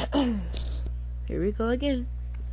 Here we go again.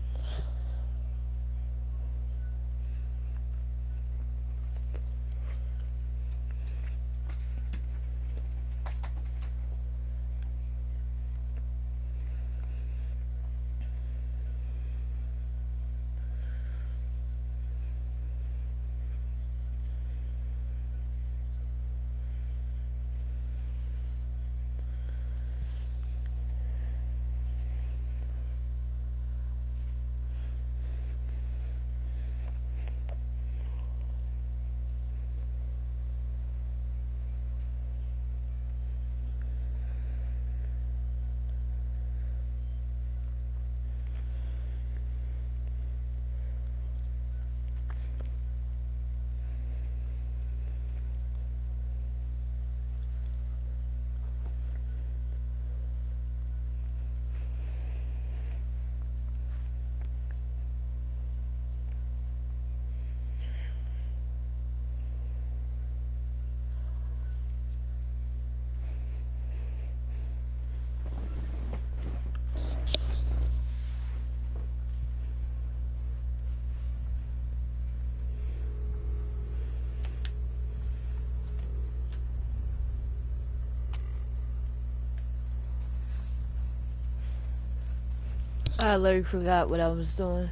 I literally forgot what I was doing.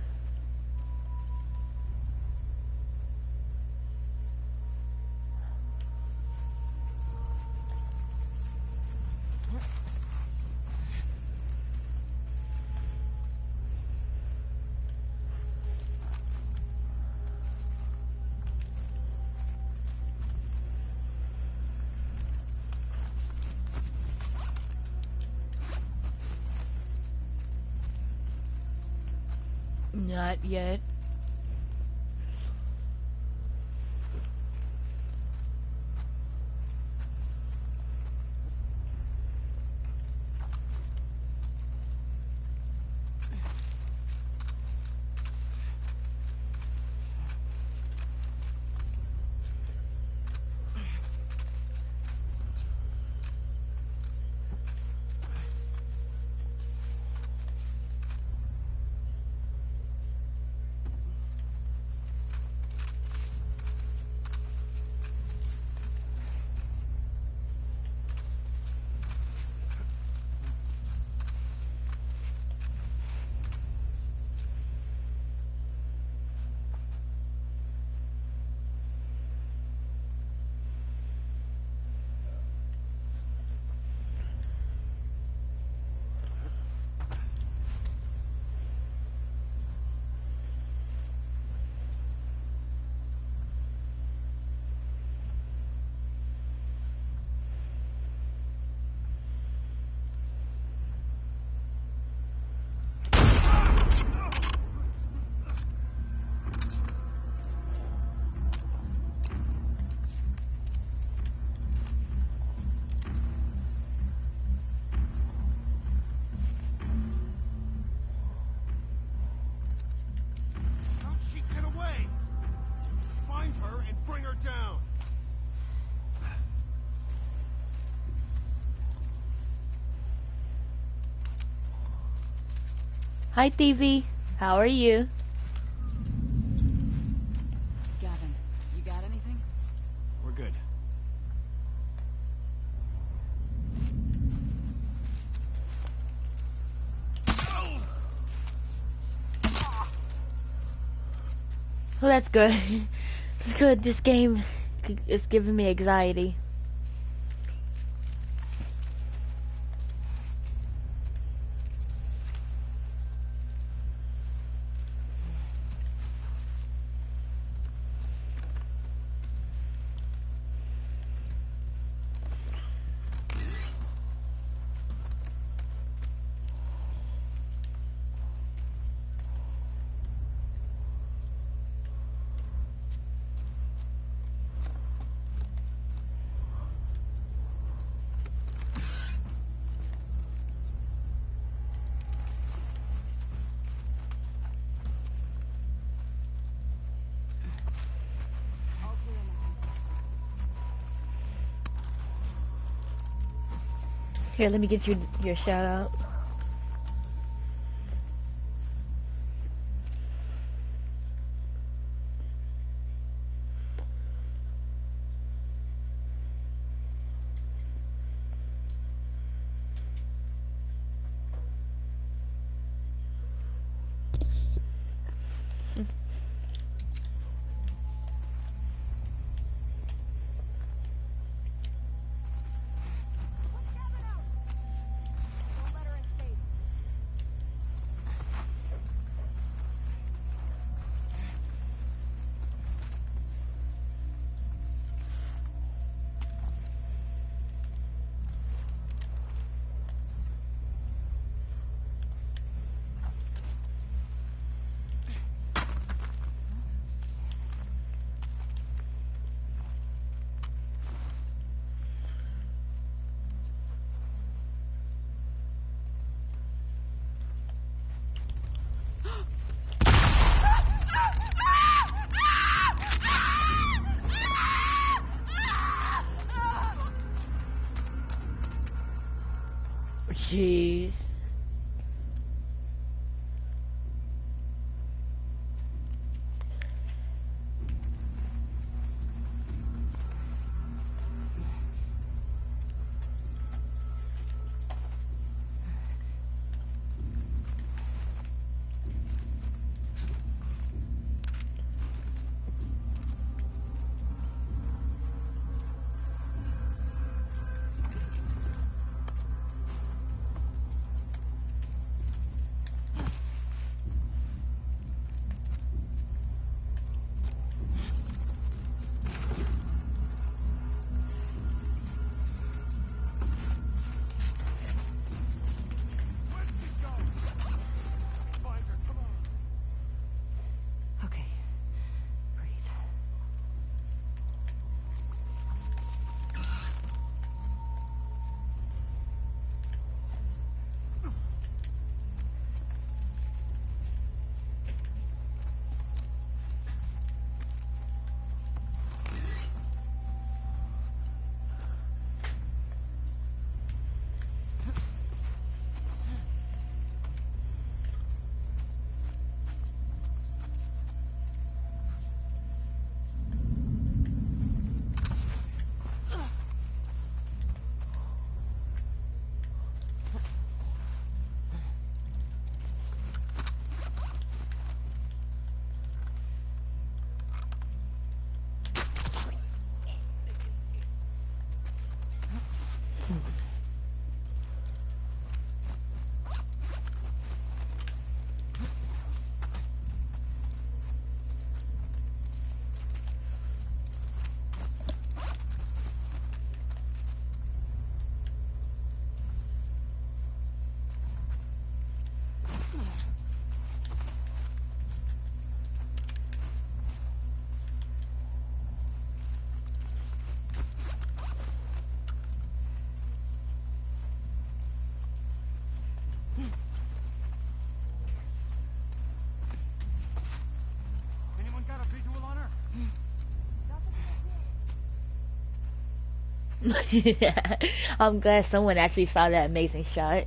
Not yet. Hi, TV. How are you? Gavin, you got anything? We're good. Oh, that's good. That's good. This game is giving me anxiety. Here, let me get you your shout out. Jeez. Okay. Breathe. Anyone got a visual on her? I'm glad someone actually saw that amazing shot.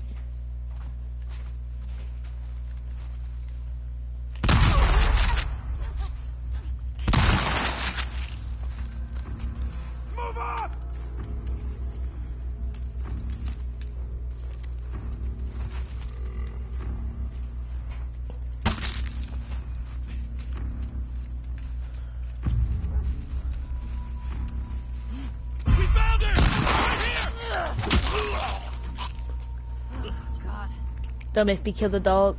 Move up! We found her! Right here! God. Don't make me kill the dog.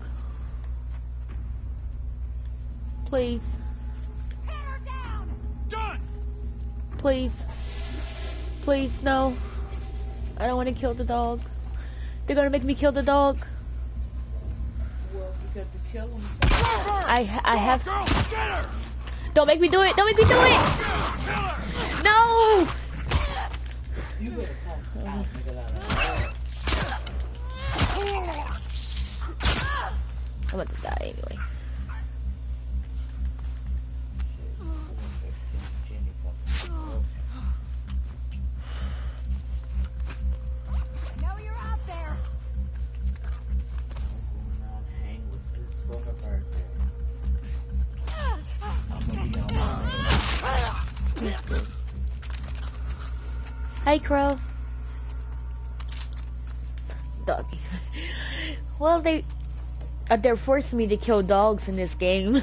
Please. Pin her down! Done! Please. Please, no. I don't want to kill the dog. They're gonna make me kill the dog. Well, because to kill him. I have. Girl, get her! Don't make me do it. Don't make me do it. Kill her! No. You better come out, nigga. I'm about to die anyway. I know you're out there. Hi, Crow. Doggy. Well, They're forcing me to kill dogs in this game.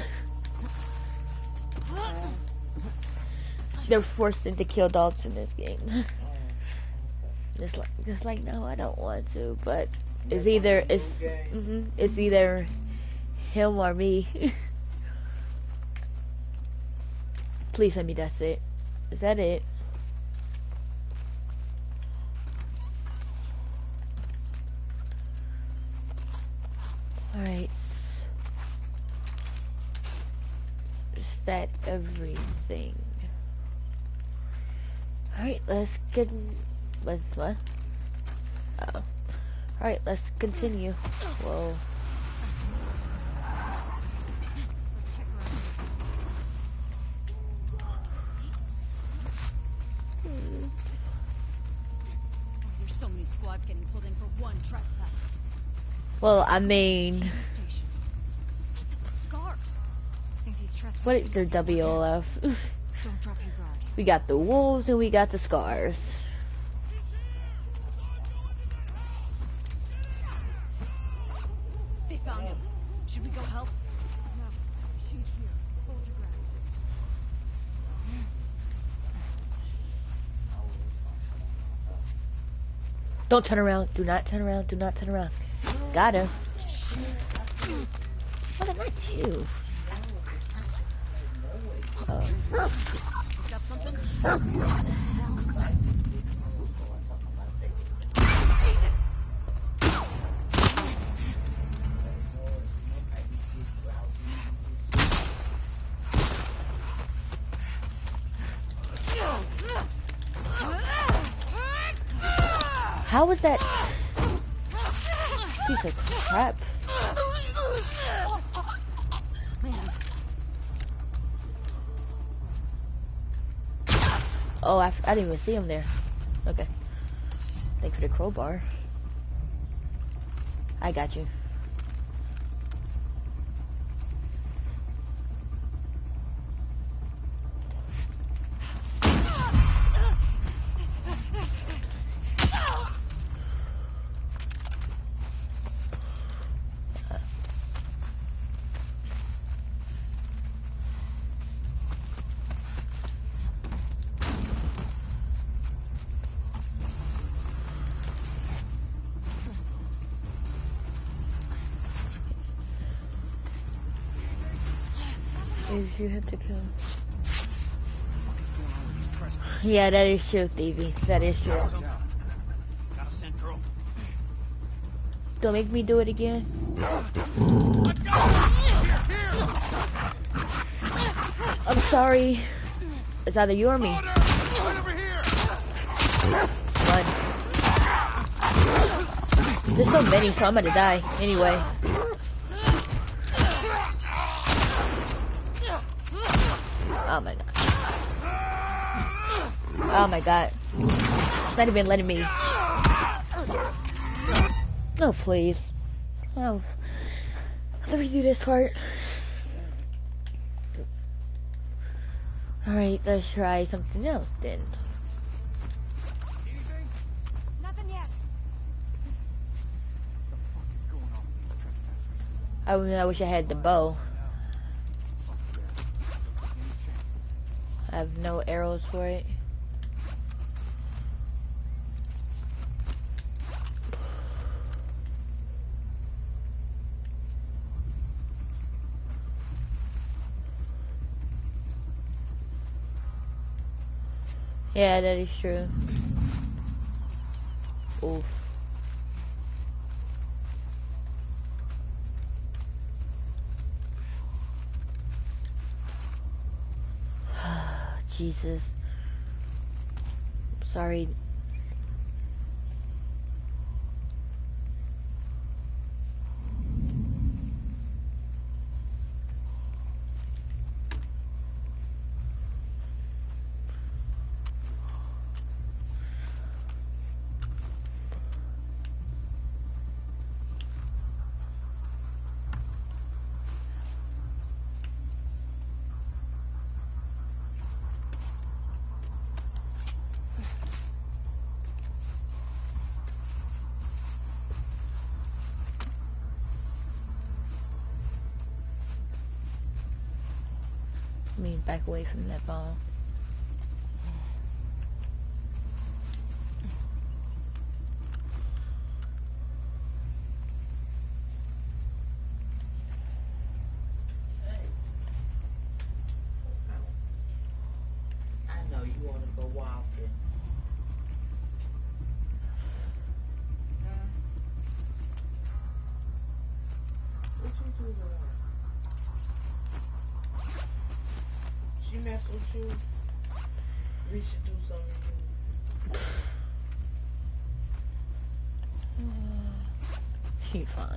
They're forcing to kill dogs in this game. Just like no, I don't want to, but it's either it's either him or me. Please tell me that's it. Is that it? Alright. Is that everything? Alright, let's get... What? Uh-oh. Alright, let's continue. Whoa. There's so many squads getting pulled in for one trespass. Well, I mean... Station. Scars. I think these trespassers What is their are people WLF? again. Don't drop your guard. We got the wolves and we got the scars. They found him. Should we go help? No. She's here. Hold your ground. Don't turn around. Do not turn around. Do not turn around. Got him. What not you? Oh. Picked up something? How was that? Piece of crap. Oh, I didn't even see him there. Okay. Thanks for the crowbar. I got you. Is you have to kill. Yeah, that is true, Stevie. That is true. Got a scent, girl. Don't make me do it again. I'm sorry. It's either you or me. Right over here. Run. There's so many, so I'm gonna die anyway. Oh my god. Oh my god. It's not even letting me. No, please. Oh. Let me do this part. Alright, let's try something else then. Anything? Nothing yet. I wish I had the bow. I have no arrows for it. Yeah, that is true. Oof. Jesus. Sorry. I mean, back away from that ball. I know you want to go walking. What you doing? She mess with you. We should do something. She's fine.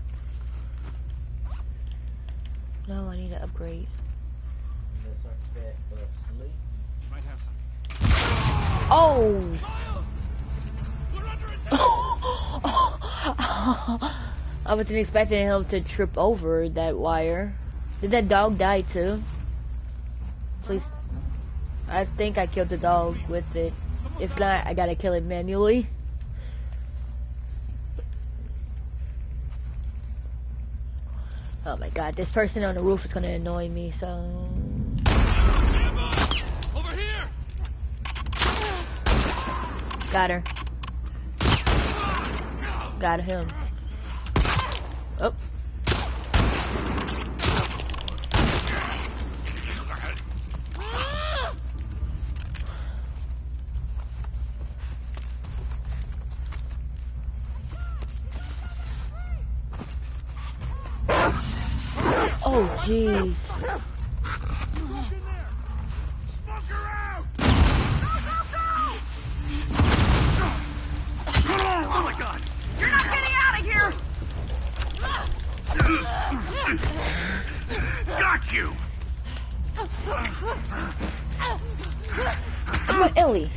No, I need to upgrade. Unless I'm fat but asleep. You might have something. Oh! We're under attack! I wasn't expecting him to trip over that wire. Did that dog die too? Please. I think I killed the dog with it. If not, I gotta kill it manually. Oh my god, this person on the roof is gonna annoy me, so... Over here! Got her. Got him. Oh. Oh, jeez. Oh my god! You're not getting out of here! Got you! Come on, Ellie.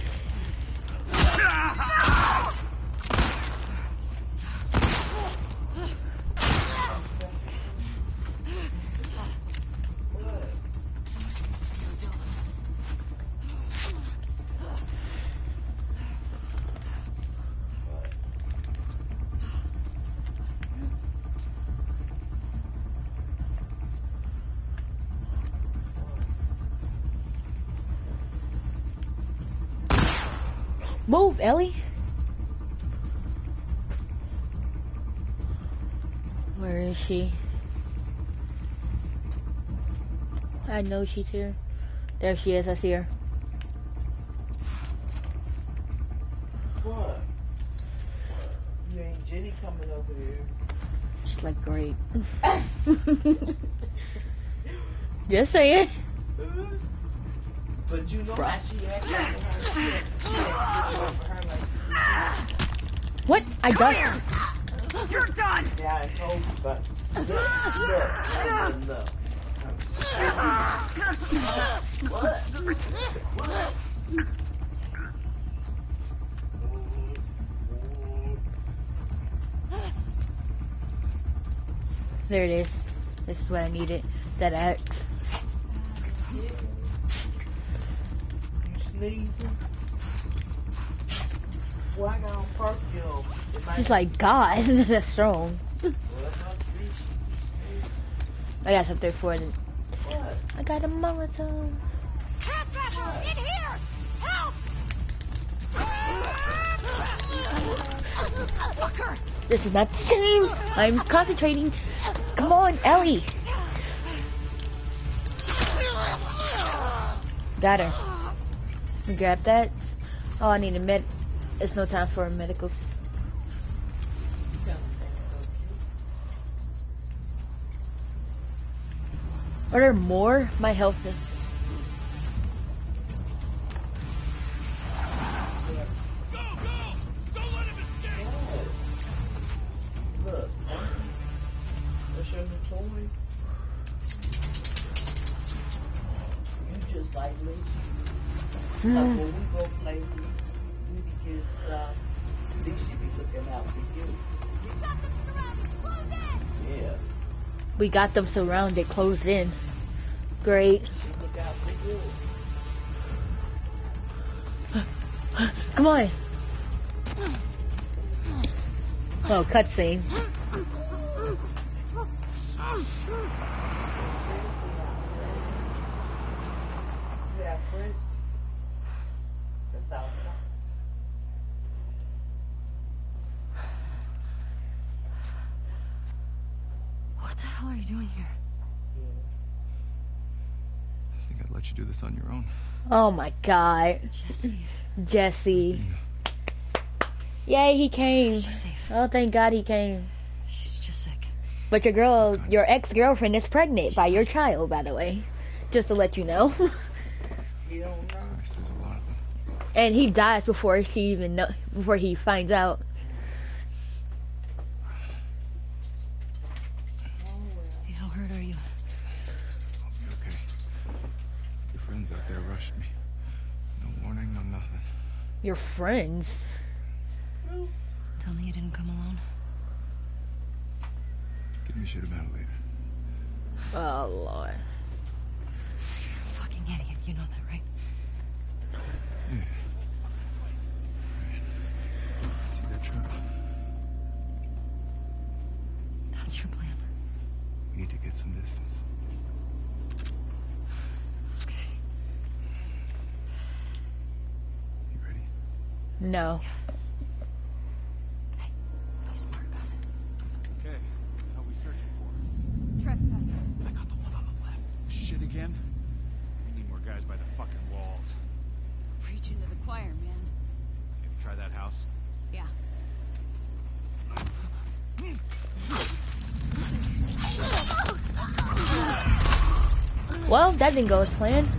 Move, Ellie. Where is she? I know she's here. There she is, I see her. What? You ain't Jenny coming over here. She's like, great. Just saying. But you know how she acted when her What? I got Here! You're done! Yeah, I told you, but look, not enough. What? What? There it is. This is what I needed. That axe. You sneezing? Well, I got on perfume. She's like, God, that's strong. Well, it must be. I got something for it. What? I got a Molotov. Trespasser! In here! Help! Fucker! This is not the same. I'm concentrating. Come on, Ellie. Got her. Grab that. Oh, I need a med. It's no time for a medical. Are there more? My health is. Go, go! Don't let him escape! Look. That's your new toy. You just like me. Like when we go places, we be getting stuff. They should be looking out for you. Yeah. We got them surrounded, closed in. Great. She look out for you. Come on. Oh, cutscene. Chris, the south side. What the hell are you doing here? I think I'd let you do this on your own. Oh my god. Jesse. Jesse. Christina. Yay, he came. She's safe. Oh, thank God he came. She's just sick. But your ex-girlfriend is pregnant by your child, by the way. Just to let you know. You don't know. Christ, there's a lot of them. And he dies before before he finds out. Hey, how hurt are you? I'll be okay. Your friends out there rushed me. No warning, no nothing. Your friends. Tell me you didn't come alone. Give me shit about it later. Oh Lord. You're a fucking idiot. You know that, right? Yeah. Right. See that truck? That's your plan. We need to get some distance. Okay. You ready? No. Hey, be smart about it. Okay, how are we searching for? Trespasser. I got the one on the left. Shit again? We need more guys by the fucking walls. Preaching to the choir, man. Have you tried that house? Yeah. Well, that didn't go as planned.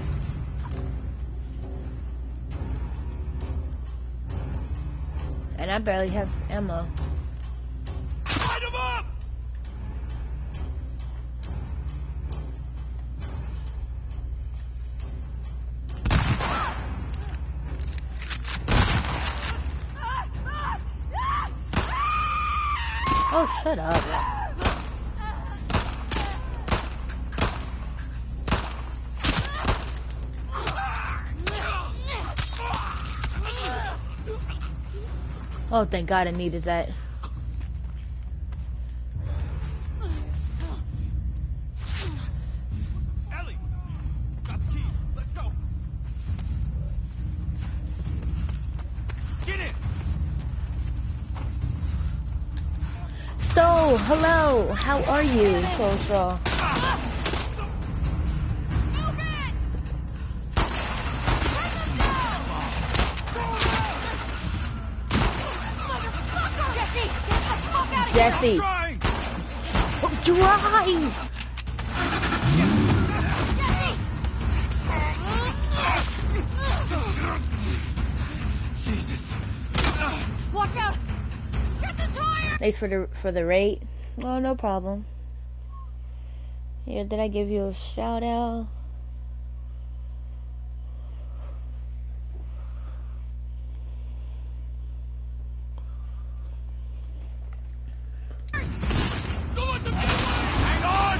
And I barely have ammo. Light him up! Oh, shut up. Oh, thank God I needed that. Ellie! Got the key. Let's go. Get in! So, hello. How are you, Social? Jesse, Trying! drive! Jesus. Watch out! Get the tire! Thanks for the rate. Oh, no problem. Here, did I give you a shout out? Don't let them get away! Hang on!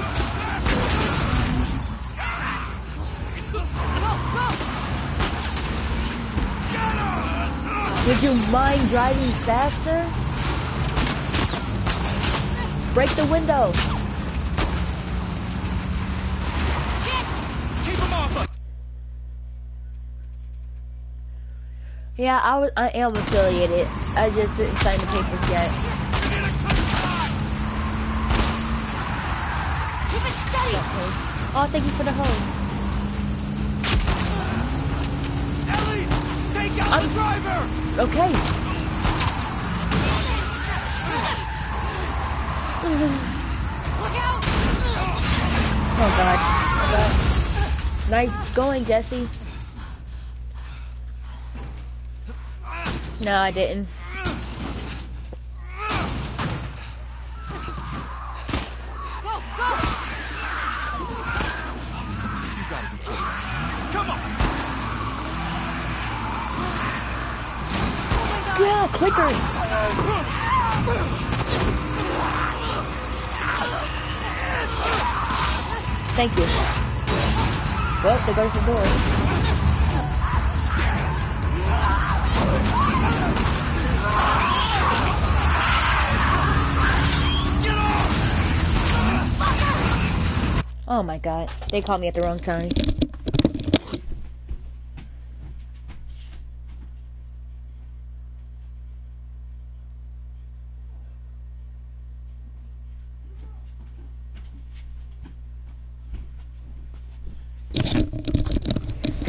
Would you mind driving faster? Break the window. Keep him off us! Yeah, I am affiliated. I just didn't sign the papers yet. We need a cut shot! Keep it steady! Oh, thank you for the hose. Ellie! Take out the driver! Okay. Look out! Oh God. Nice going, Jesse. No, I didn't. Go, go! You gotta be kidding me. Come on! Yeah, clicker. Thank you. Well, there goes the door. Oh my God, they called me at the wrong time.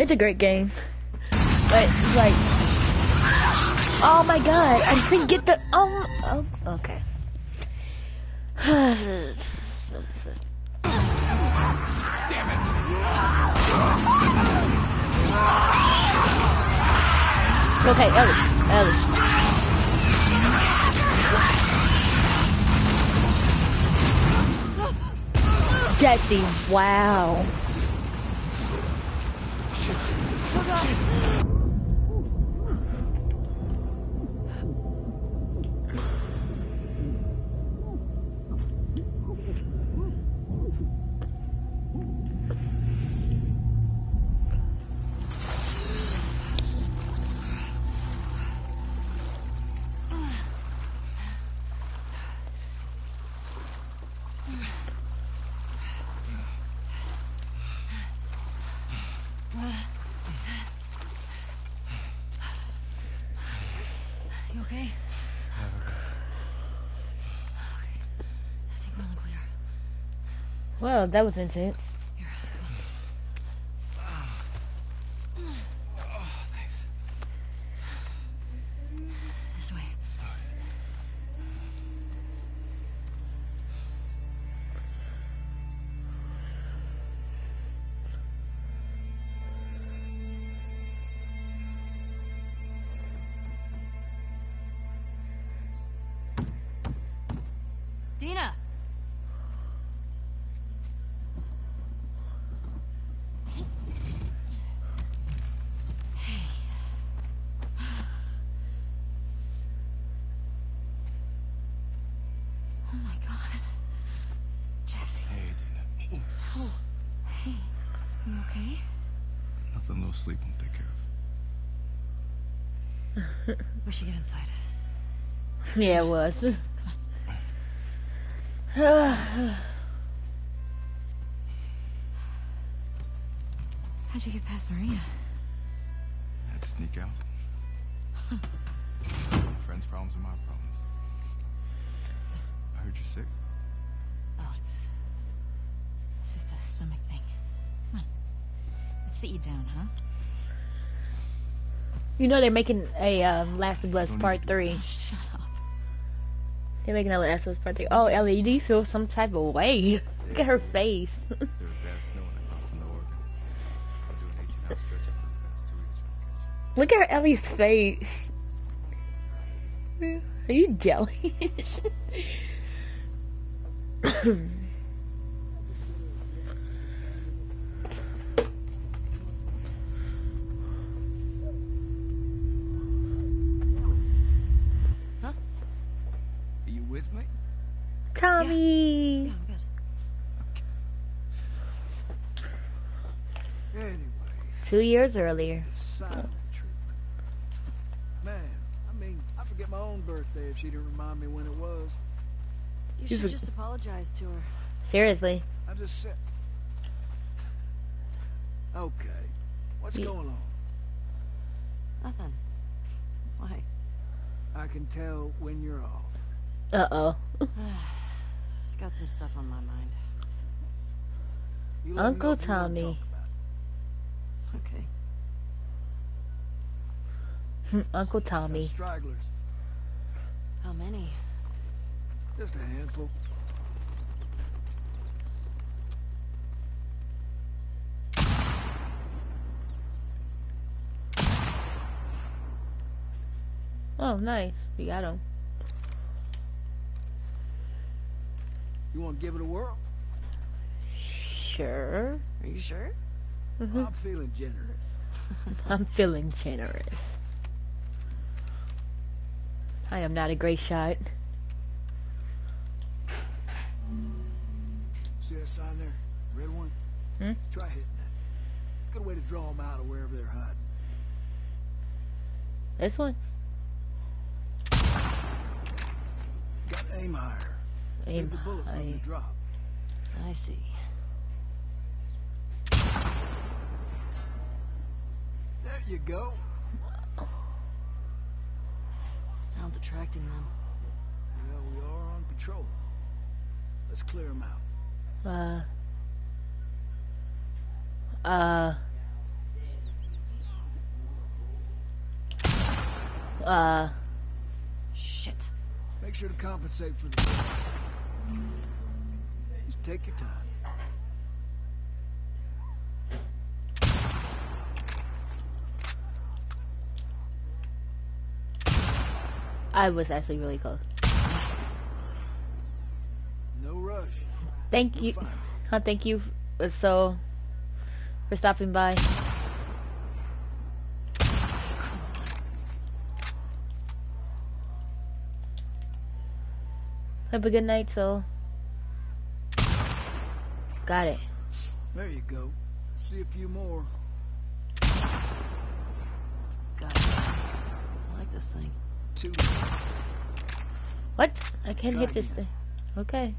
It's a great game. But it's like, oh my god, I didn't get the, oh okay. Damn it. Okay, Ellie. Jesse, wow. You okay? I think we're in the clear. Well, that was intense. Here, come on. Oh, thanks. This way. Dina! Oh my god. Jesse. Hey, Dina. Oh. Hey. You okay? Nothing, no sleep won't take care of. We should get inside. Yeah, it was. How'd you get past Maria? I had to sneak out. Friends' problems are my problems. I heard you're sick. Oh, it's just a stomach thing. Come on. Let's sit you down, huh? You know they're making a Last of Us Part 3. Shut up. They're making a Last of Us Part 3. Oh, Ellie, do you feel some type of way? Look at her face. There was bad snow when I crossed into Oregon. I'm doing 18-hour stretch up for the past 2 weeks trying to catch it. Look at her Ellie's face. Are you jealous? Are you with me? Tommy. Yeah, I'm good. Anyway, 2 years earlier. silent treatment. Man, I mean, I forget my own birthday if she didn't remind me when it was. You You should for- just apologize to her. Seriously. I just said... Okay, what's Ye- going on? Nothing. Why? I can tell when you're off. Uh-oh. Just got some stuff on my mind. You let me know Uncle if you wanna Tommy. talk about Okay. Uncle it. Tommy. Stragglers. How many? Just a handful. Oh, nice. We got him. You want to give it a whirl? Sure. Are you sure? Mhm. I'm feeling generous. I'm feeling generous. I am not a great shot. See that sign there? Red one? Hmm? Try hitting that. Good way to draw them out of wherever they're hiding. This one? Got to aim higher. Aim Leave the bullet from the high. drop. I see. There you go. Sounds attracting them. Well, we are on patrol. Let's clear them out. Shit. Make sure to compensate for the... Just take your time. I was actually really close. No rush. Thank you. Thank you for stopping by. Have a good night, Soul. Got it. There you go. See a few more. Got it. I like this thing. 2. What? I can't Try hit this again. thing. Okay.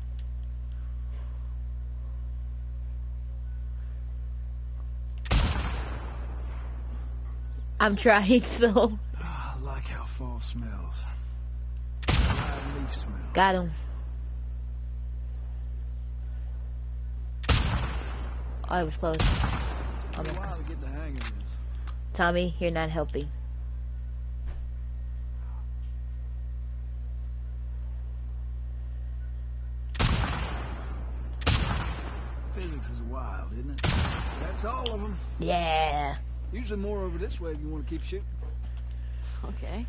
I'm trying, so. I like how fall smells. Dried leaf smell. Got him. Oh, I was close. Oh Took my a while God. to get the hang of this. Tommy, you're not helping. Physics is wild, isn't it? That's all of them. Yeah. Usually more over this way if you want to keep shooting. Okay.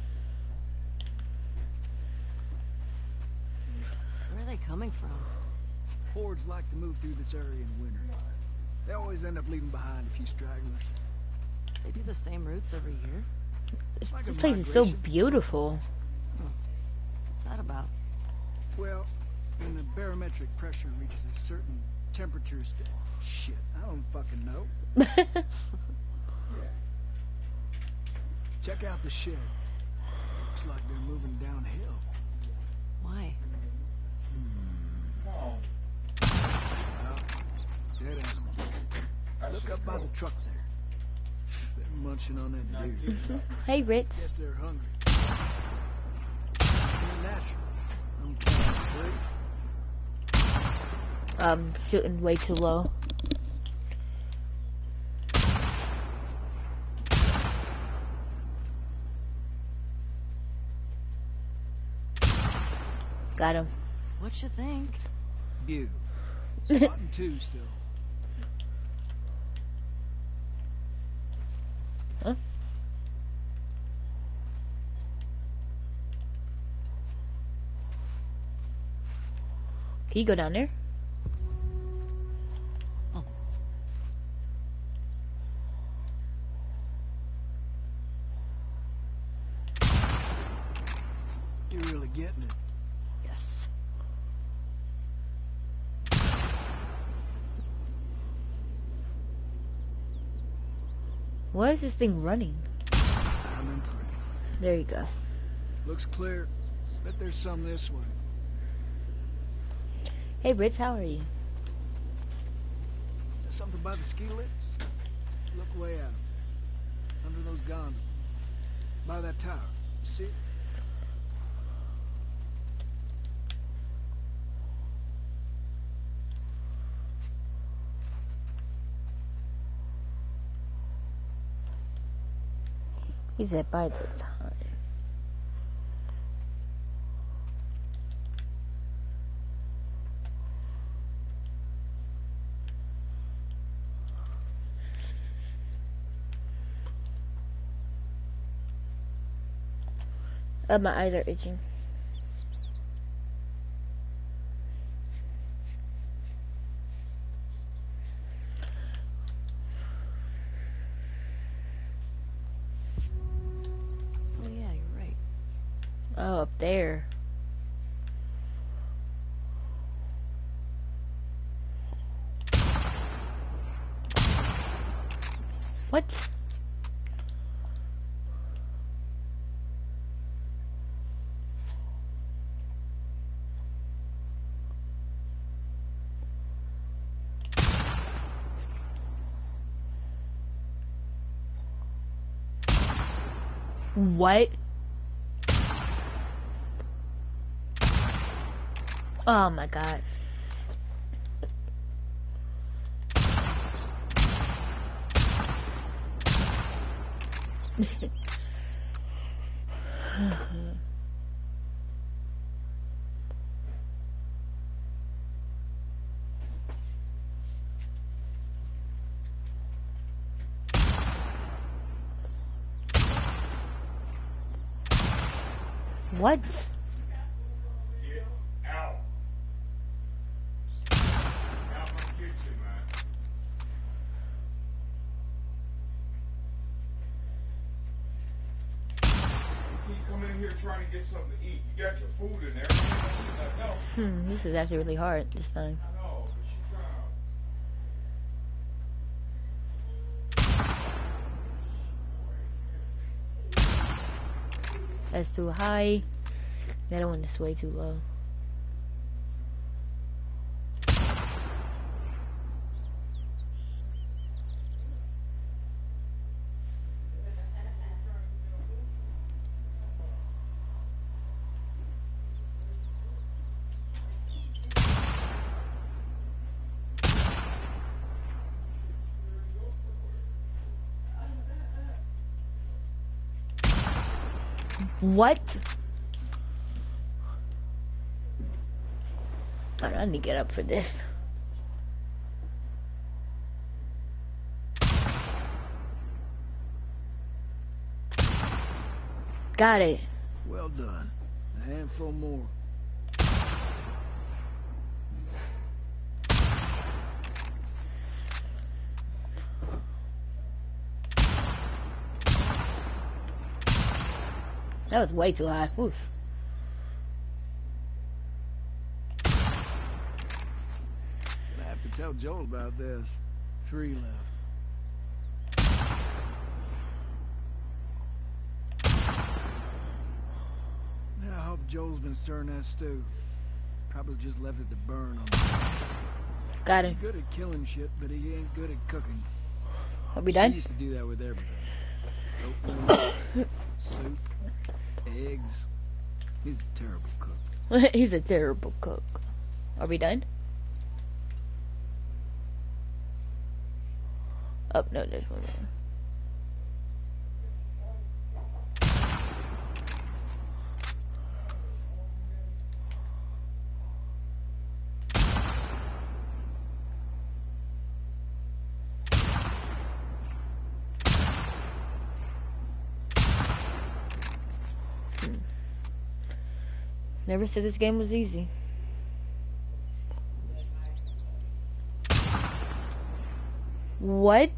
Where are they coming from? Hordes like to move through this area in winter. They always end up leaving behind a few stragglers. They do the same routes every year. Like a This place is so migration. beautiful. What's that about? Well, when the barometric pressure reaches a certain temperature... Shit, I don't fucking know. Check out the shed. Looks like they're moving downhill. Why? Well, dead animal. Look up by the truck there. They're munching on that deer. Hey, Ritz. Guess they're hungry. They're natural. I'm kind of Shooting way too low. Got him. What you think? Beautiful. Spotting 2 still. Huh? Can you go down there? Oh. You're really getting it. Yes. Why is this thing running? I'm impressed. There you go. Looks clear. Bet there's some this way. Hey, Ritz, how are you? There's something by the ski lifts. Look way out. Under those gondolas. By that tower. See it? He said by the time. My eyes are itching. Oh yeah, you're right. Oh, up there. What? What? Oh my god. What? Get out. Out my kitchen, man. You keep coming in here trying to get something to eat. You got your food in there. You don't need nothing else. This is actually really hard this time. I know, but she's trying to... That's too high. That one is way too low. What? I need to get up for this. Got it. Well done. A handful more. That was way too high. Oof. I have to tell Joel about this. 3 left. Now, I hope Joel's been stirring that stew. Probably just left it to burn on him. Got He's it. good at killing shit, but he ain't good at cooking. Are we He done? used to do that with everything. Oatmeal, soup, eggs. He's a terrible cook. He's a terrible cook. Are we done? Oh, no, there's one more. Never said this game was easy. What?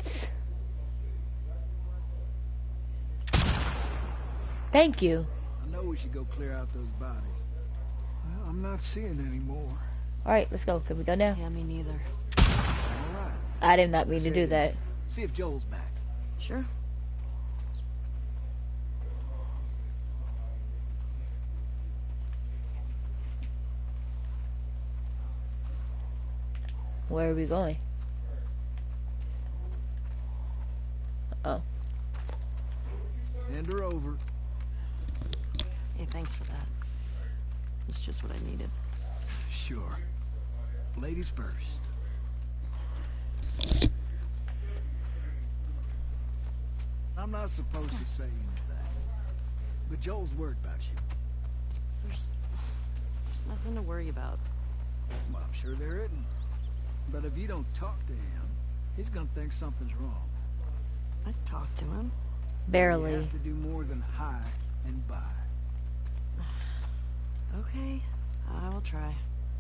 Thank you. I know we should go clear out those bodies. Well, I'm not seeing any more. Alright, let's go. Can we go now? Yeah, me neither. All right. I did not mean to do that. See if Joel's back. Sure. Where are we going? Oh. Hand her over. Hey, thanks for that. It's just what I needed. Sure. Ladies first. I'm not supposed to say anything, but Joel's worried about you. There's nothing to worry about. Well, I'm sure there isn't. But if you don't talk to him, he's gonna think something's wrong. I talked to him. Barely. You have to do more than hi and bye. Okay, I will try.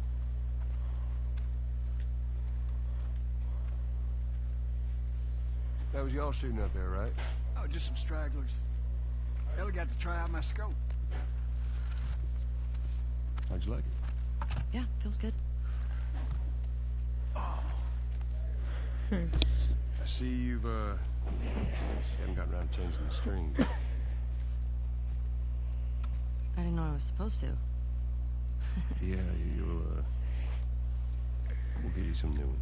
That was y'all shooting up there, right? Oh, just some stragglers. Ellie got to try out my scope. How'd you like it? Yeah, feels good. I see you've, haven't gotten around to changing the string. I didn't know I was supposed to. Yeah, you'll, we'll get you some new ones.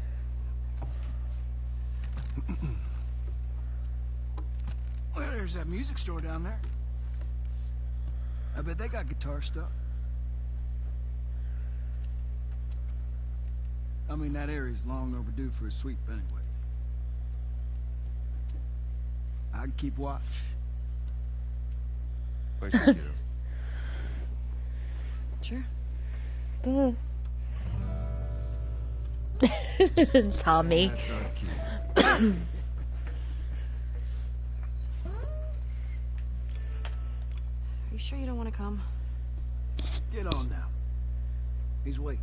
Well, there's that music store down there. I bet they got guitar stuff. I mean, that area's long overdue for a sweep anyway. I can keep watch. Where's your kiddo? Sure. Tommy. That's our kid. You sure you don't want to come? Get on now. He's waiting.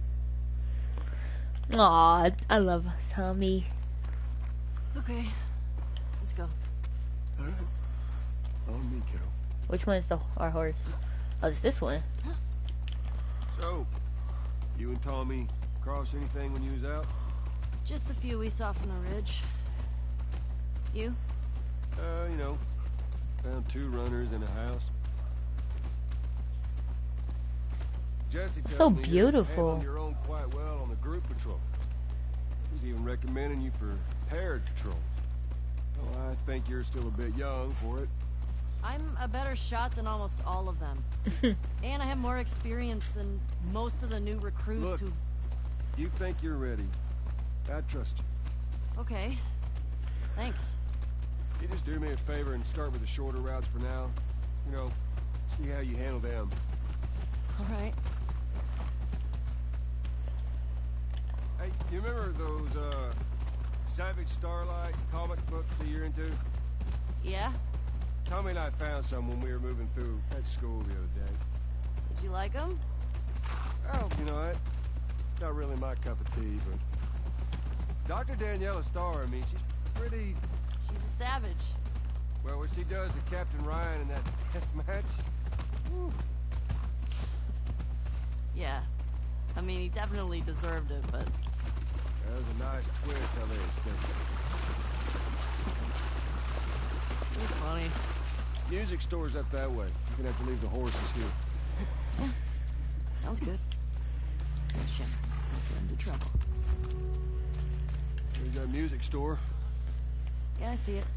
Aw, I love Tommy. Okay. Let's go. All right. On me, kiddo. Which one is our horse? Oh, it's this one. So, you and Tommy cross anything when you was out? Just the few we saw from the ridge. You? You know, found 2 runners in a house. Jesse tells So me beautiful. You're handling your own quite well on the group patrol. He's even recommending you for paired patrols. Well, I think you're still a bit young for it. I'm a better shot than almost all of them. And I have more experience than most of the new recruits Look, who... you think you're ready. I trust you. Okay. Thanks. You just do me a favor and start with the shorter routes for now. You know, see how you handle them. All right. Hey, you remember those, Savage Starlight comic books that you're into? Yeah? Tommy and I found some when we were moving through at school the other day. Did you like them? Oh, you know what? Not really my cup of tea, but... Dr. Daniela Starr, I mean, she's pretty... She's a savage. Well, what she does to Captain Ryan in that death match... Whew. Yeah. I mean, he definitely deserved it, but... That was a nice twist how they escaped. It was funny. Music store's up that way. You're gonna have to leave the horses here. Yeah. Sounds good. Shit. Don't get into trouble. There's that music store. Yeah, I see it.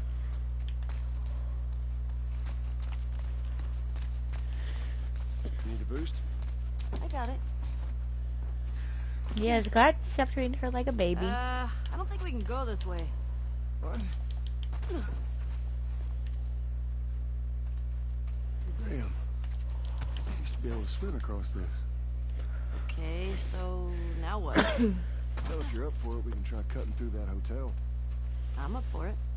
Need a boost? I got it. Yeah, God stop treating her like a baby. I don't think we can go this way. What? Damn. I used to be able to swim across this. Okay, so now what? Well, if you're up for it, we can try cutting through that hotel. I'm up for it.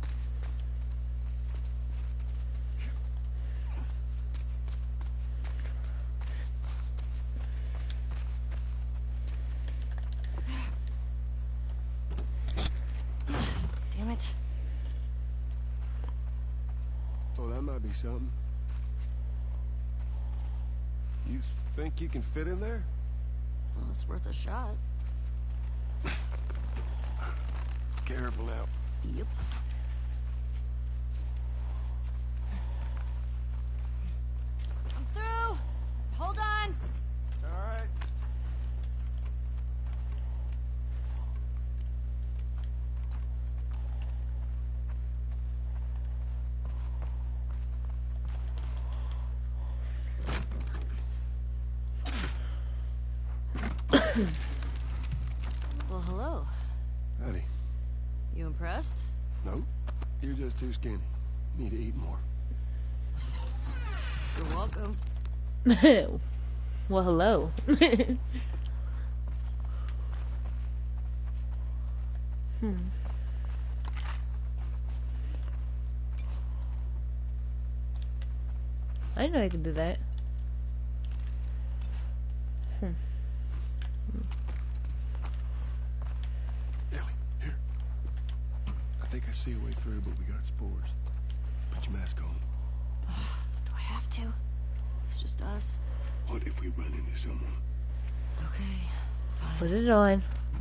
Damn it. Oh, that might be something. You think you can fit in there? Well, it's worth a shot. Careful now. Yep. I'm through! Hold on! All right. Well, hello. Howdy. You impressed? Nope. You're just too skinny. Need to eat more. You're welcome. Well, hello. I didn't know I could do that. Ellie, here. I think I see a way through, but we got spores. Put your mask on. Do I have to? It's just us. What if we run into someone? Okay. Fine. Put it on.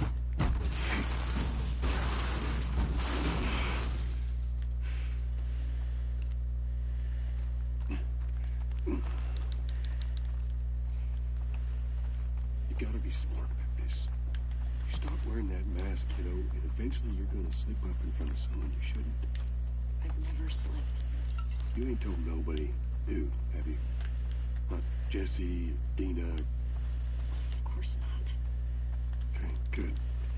You gotta be smart about this. You stop wearing that mask, kiddo, and eventually you're gonna slip up in front of someone you shouldn't. I've never slipped. You ain't told nobody who, have you? Not Jesse, Dina. Of course not. Okay, good.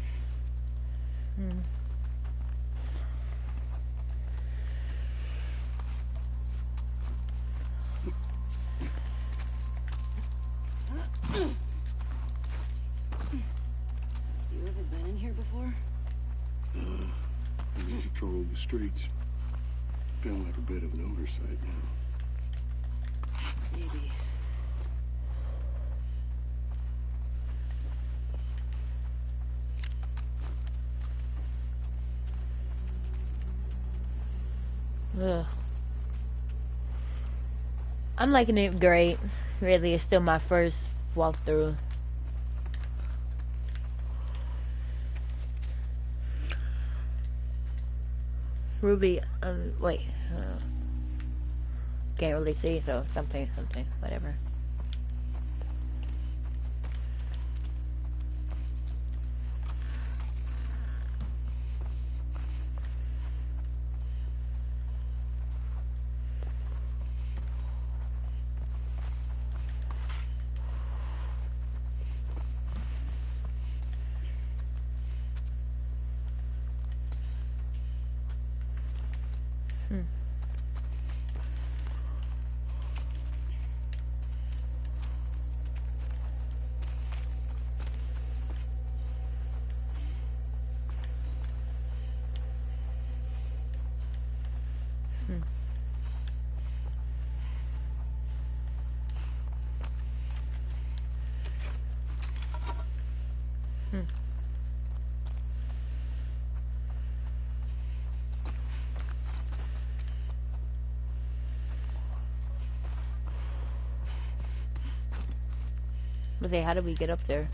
You ever been in here before? We patrol the streets. Feeling like a bit of an oversight now. Maybe. Ugh. I'm liking it great. Really, it's still my first walkthrough. Ruby, wait. Can't really see, so something, whatever. But say, how do we get up there?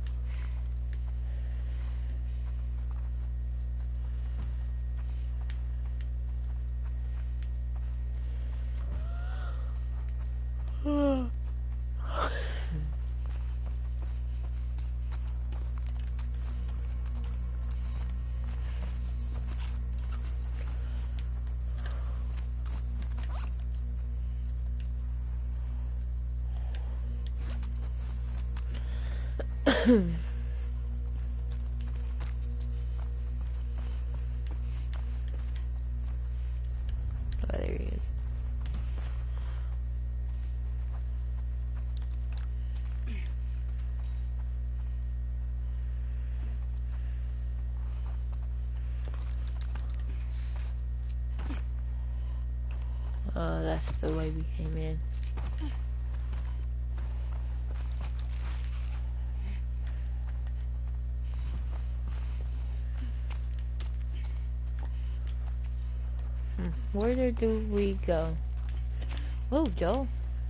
Oh, there he is. Oh, that's the way we came in. Where do we go? Oh, Joel.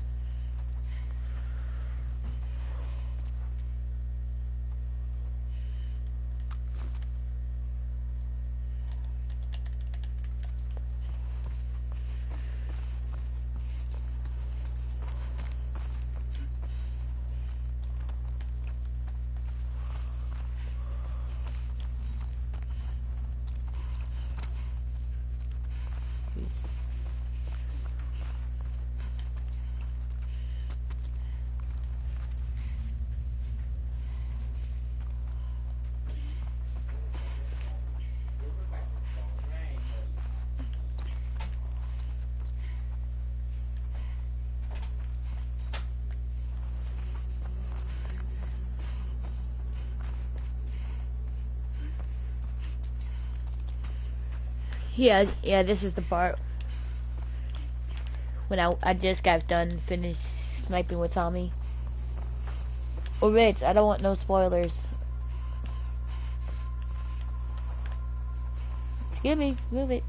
Yeah, this is the part when I just got done finished sniping with Tommy. Oh, Rich, I don't want no spoilers. Excuse me, move it.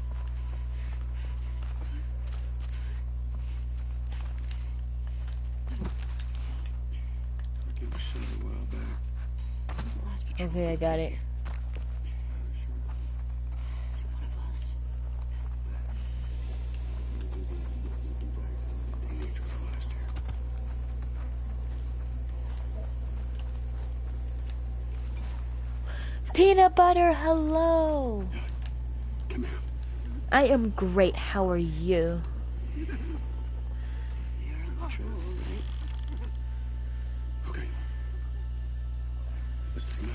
Okay, I got it. Peanut butter, hello. Come here. I am great. How are you? Okay. Let's go.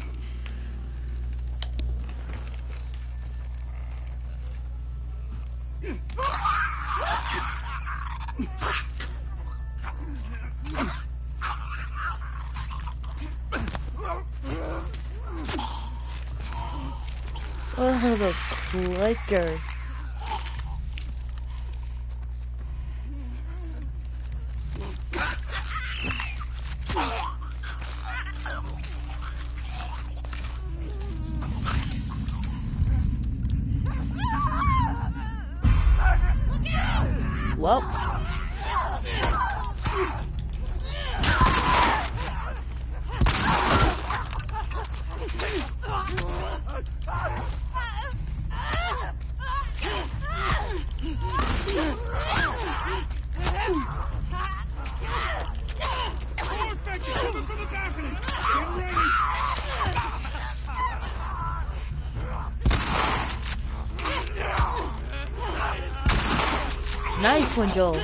Oh, the clicker. Well. Nice one, Joel.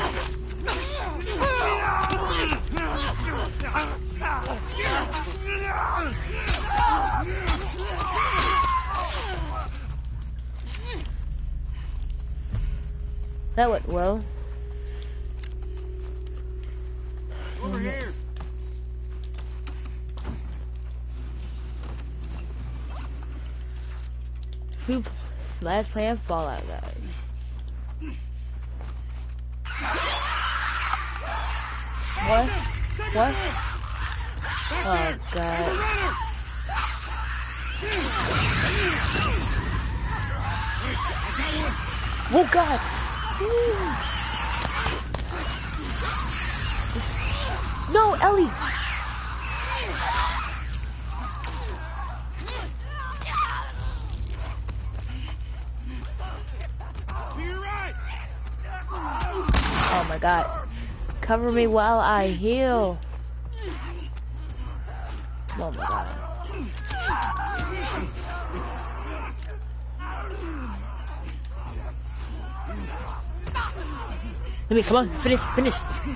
That went well. Over here. Who last playing Fallout, guys? What? What? Oh god. Oh god. No, Ellie. Oh my god. Cover me while I heal. Oh my god. Let me, come on, finish.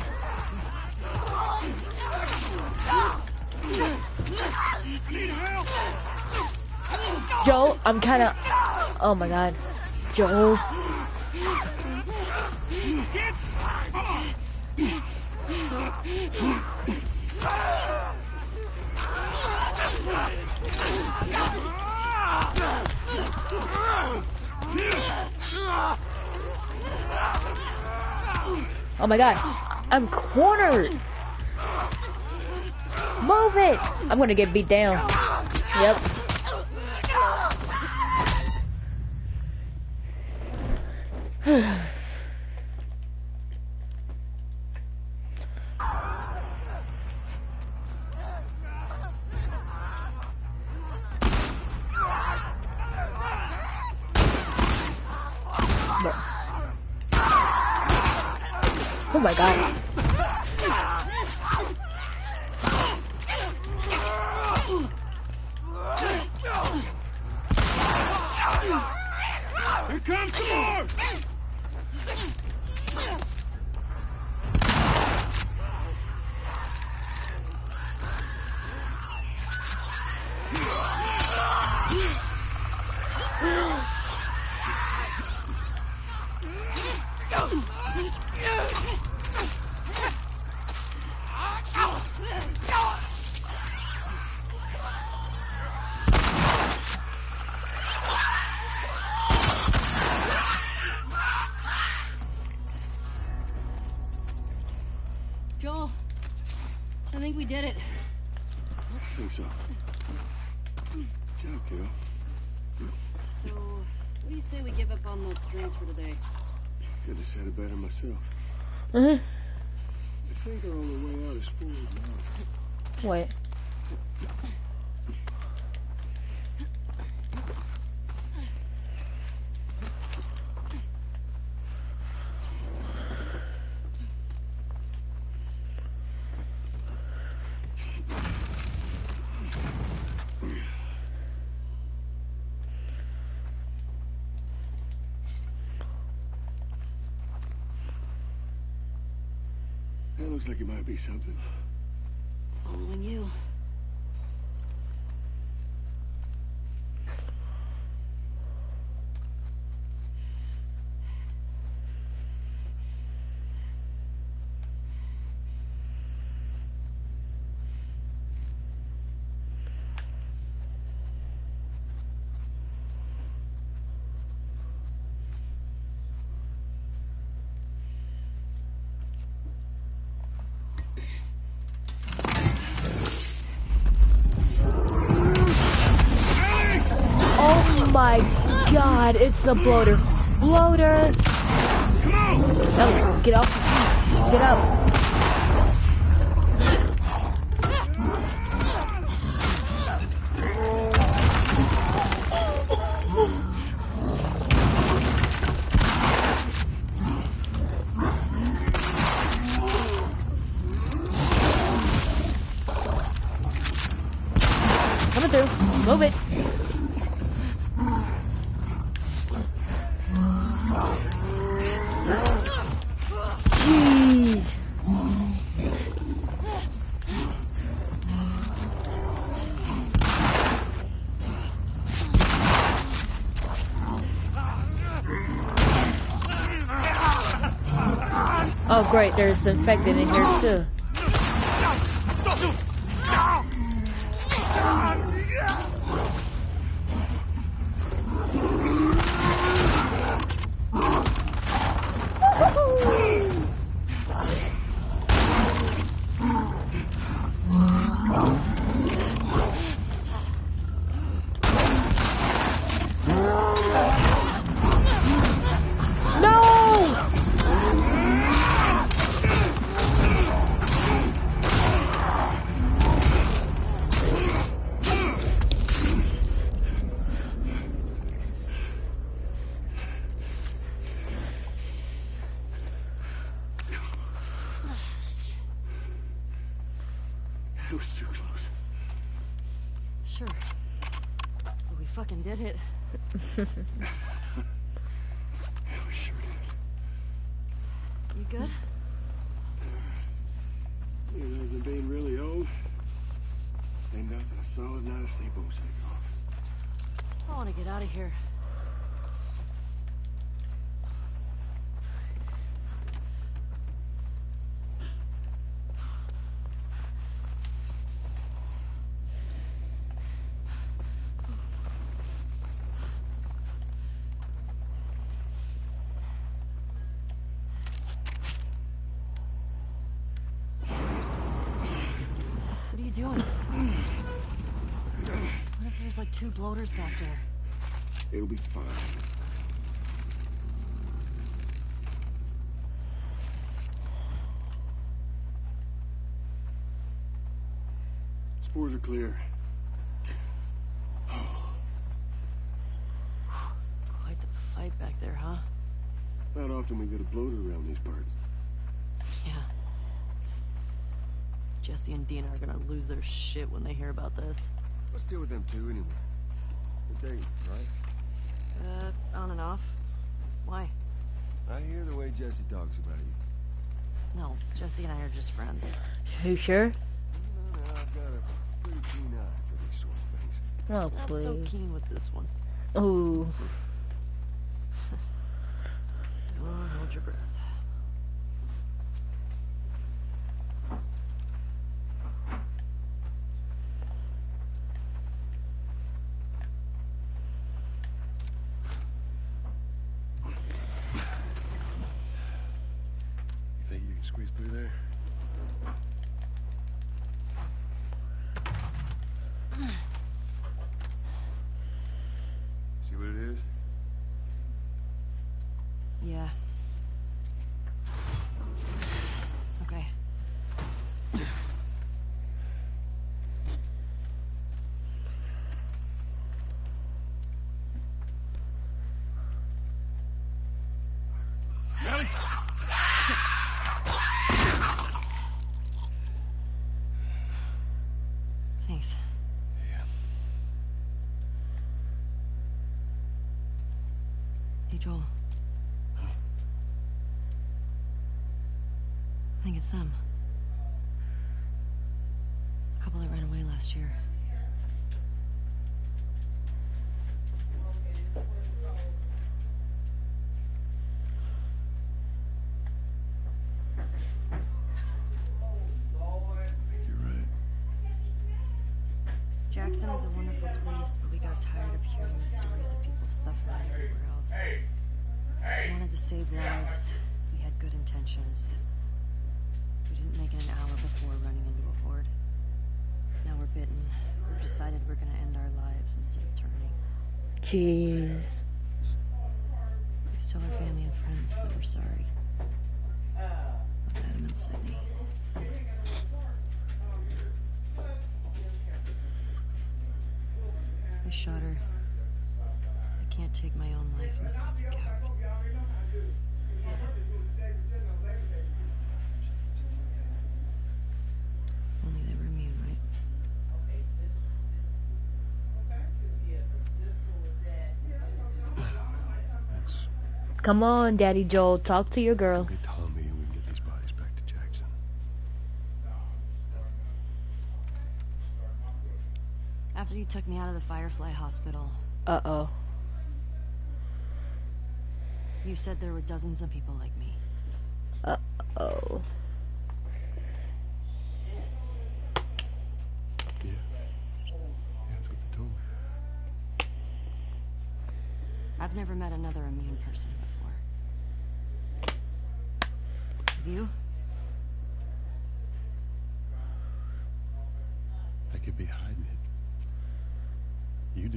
Joe, I'm kinda, oh my god. Joe. Oh my god, I'm cornered. Move it. I'm gonna get beat down. Yep. Oh my god. Here comes some more! Joel, I think we did it. I think so. Good job, kiddo. So, what do you say we give up on those strains for today? Could have said it better myself. Mhm. I think our only way out is forward now. Wait. That looks like it might be something. Following you. Oh my god, it's the bloater. Bloater! Come on! Oh, get off the seat. Get up. Coming through. Move it. Jeez. Oh great, there's infected in here too. It was too close. Sure. But we fucking did it. Yeah, we sure did. You good? You know, than being really old. Ain't nothing a solid night of sleep won't take off. I want to get out of here. What are you doing? What if there's like 2 bloaters back there? It'll be fine. Spores are clear. Quite the fight back there, huh? Not often we get a bloater around these parts. Yeah. Jesse and Dina are gonna lose their shit when they hear about this. Let's deal with them too, anyway. They're dating, right? On and off. Why? I hear the way Jesse talks about you. No, Jesse and I are just friends. You sure? No, I've got a pretty keen eye for these sort of things. Oh Not so please. keen with this one. Ooh. Oh, hold your breath. You think you can squeeze through there? See what it is? Yeah. Okay. Ellie! Thanks. Yeah. Hey, Joel. I think it's them. A couple that ran away last year. You're right. Jackson is a wonderful place, but we got tired of hearing the stories of people suffering everywhere else. We wanted to save lives. We had good intentions. We didn't make it an hour before running into a horde. Now we're bitten. We've decided we're gonna end our lives instead of turning. Jeez. We still are family and friends. that are sorry. Adam and Sydney. I shot her. I can't take my own life, and I felt like a coward. Only they were immune, right? Let's Come on, Daddy Joel, talk to your girl. get Tommy and we can get these bodies back to Jackson. After you took me out of the Firefly Hospital, Uh-oh. you said there were dozens of people like me. Uh-oh. Yeah. That's what they told me. I've never met another immune person before. Have you? I could be hiding it. You do.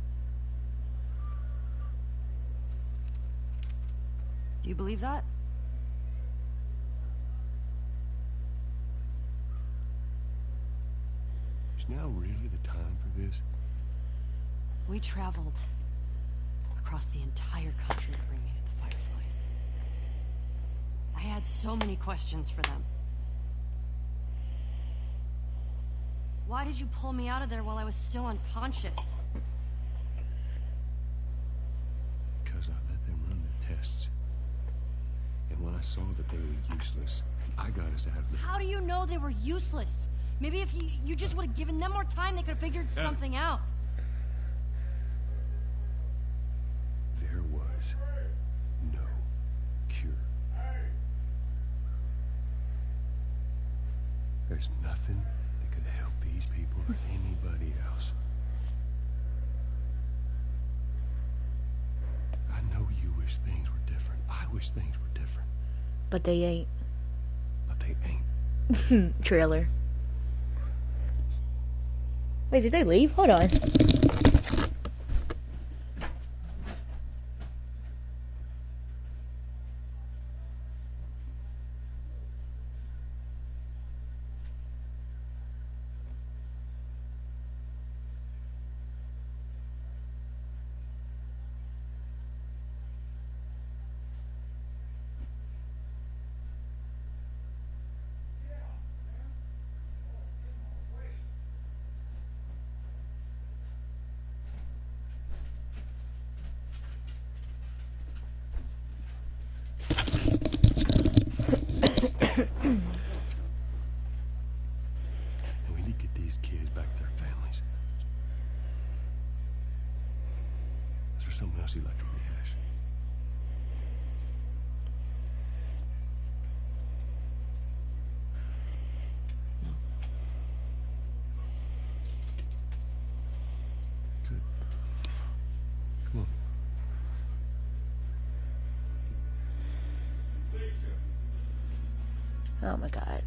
Do you believe that? Is now really the time for this? We traveled across the entire country to bring me to the Fireflies. I had so many questions for them. Why did you pull me out of there while I was still unconscious? Because I let them run the tests. And when I saw that they were useless, I got us out of there. How do you know they were useless? Maybe if you just would have given them more time, they could have figured something out. There was no cure. There's nothing that could help these people or anybody else. I know you wish things were different. I wish things were different. But they ain't. But they ain't. Trailer. Wait, did they leave? Hold on. And we need to get these kids back to their families. Is there something else you'd like to rehash? No. Good. Come on. Oh my god.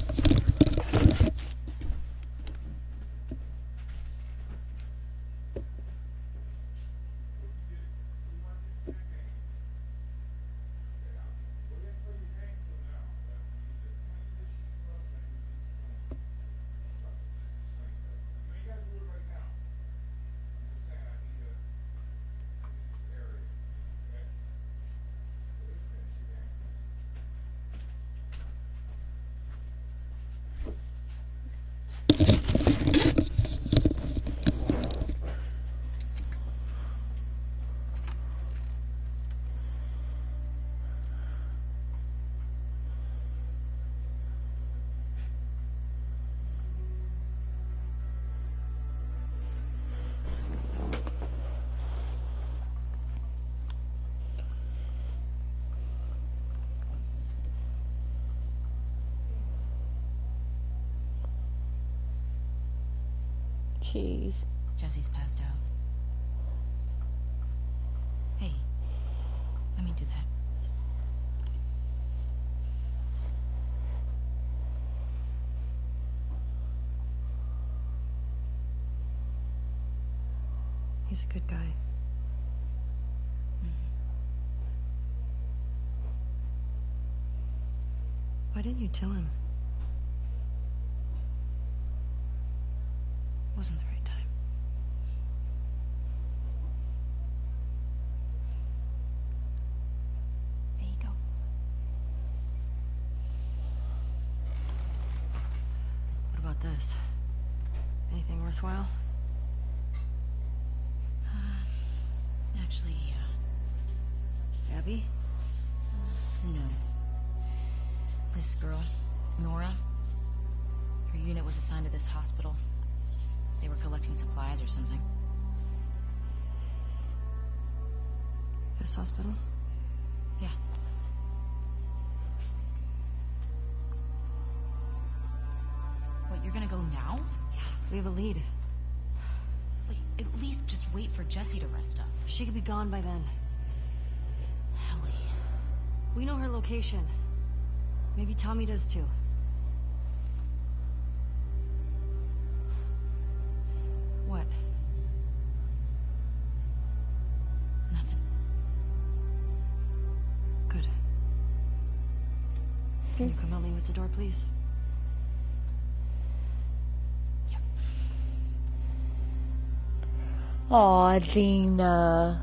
Jeez. Jesse's passed out. Hey, let me do that. He's a good guy. Mhm. Why didn't you tell him? Wasn't the right time. There you go. What about this? Anything worthwhile? Actually, Abby? no. This girl, Nora, her unit was assigned to this hospital. They were collecting supplies or something. This hospital? Yeah. What, you're gonna go now? Yeah, we have a lead. Like, at least just wait for Jessie to rest up. She could be gone by then. Ellie. We know her location. Maybe Tommy does too. What? Nothing. Good. Can you come help me with the door, please? Yep. Aw, Dina.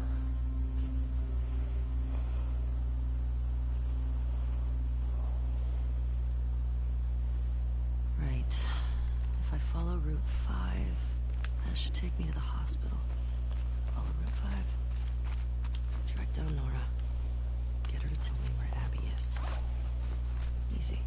Right. If I follow Route 5, that should take me to the hospital. Follow Route 5. Track down Nora. Get her to tell me where Abby is. Easy.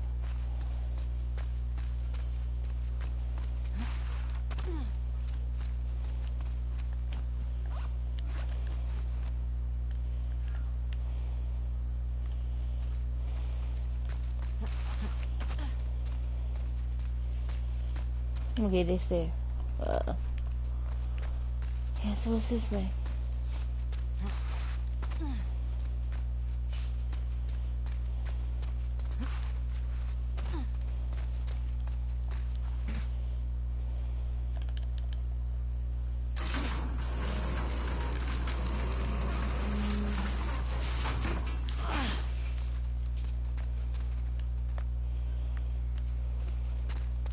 Okay, they say. Yeah, so what's this way?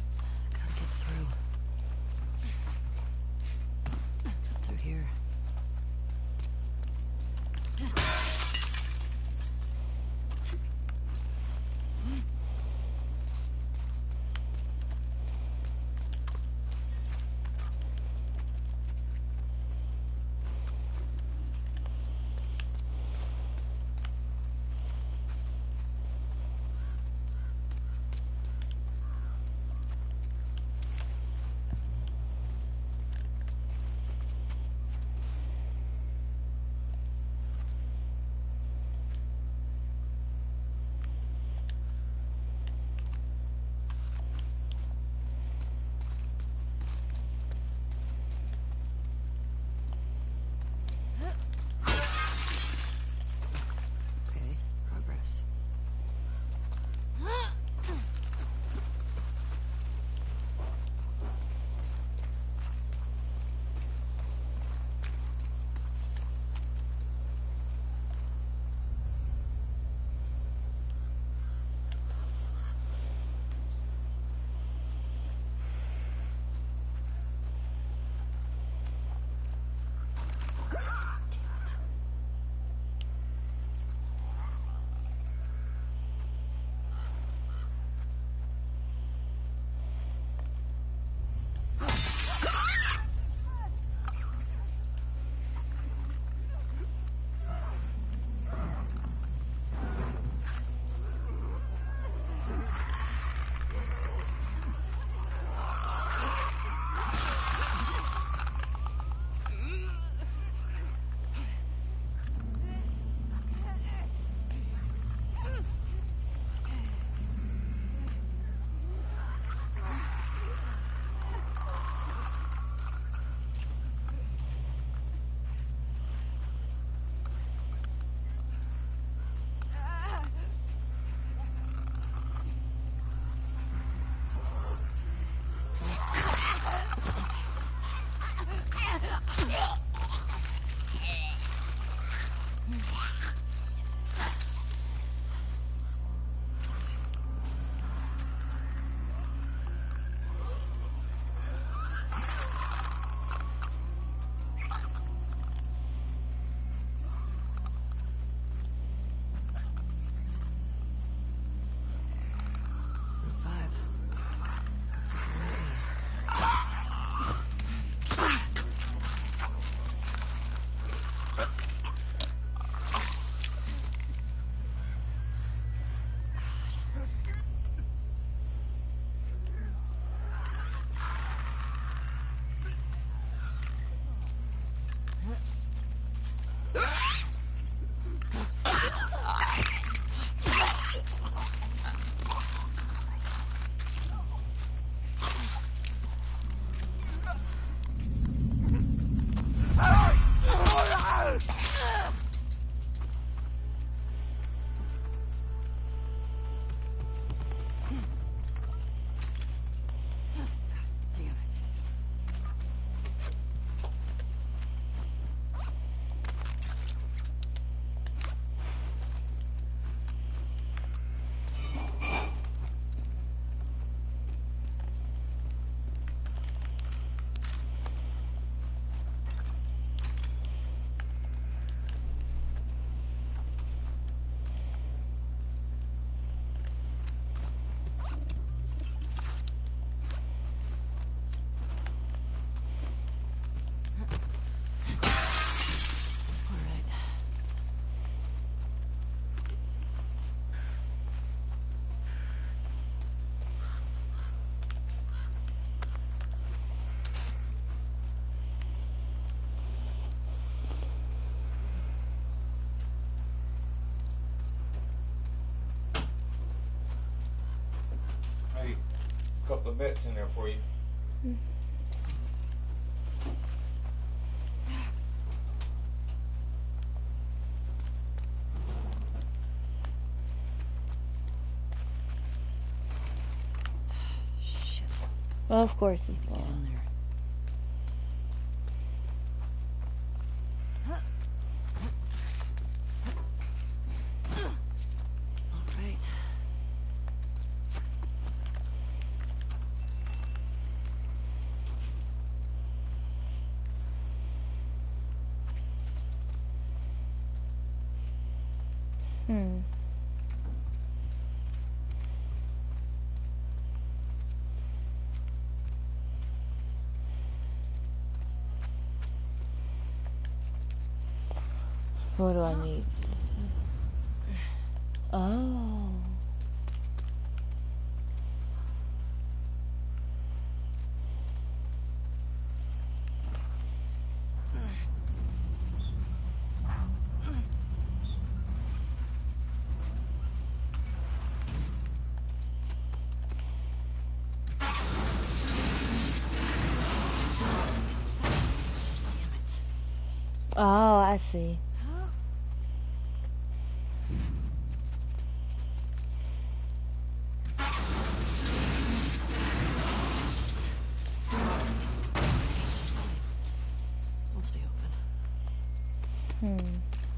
Gotta get through. Through here. couple of bits in there for you. Shit. Well, of course it's Get long. in there. All right. Hmm. What do I need? Oh. Oh, I see. I'll stay open. Hmm.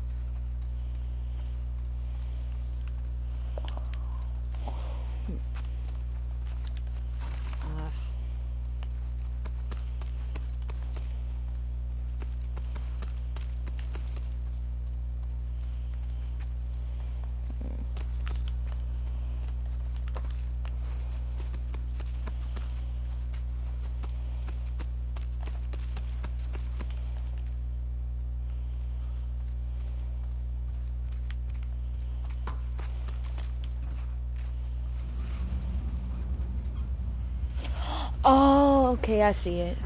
Oh, okay, I see it.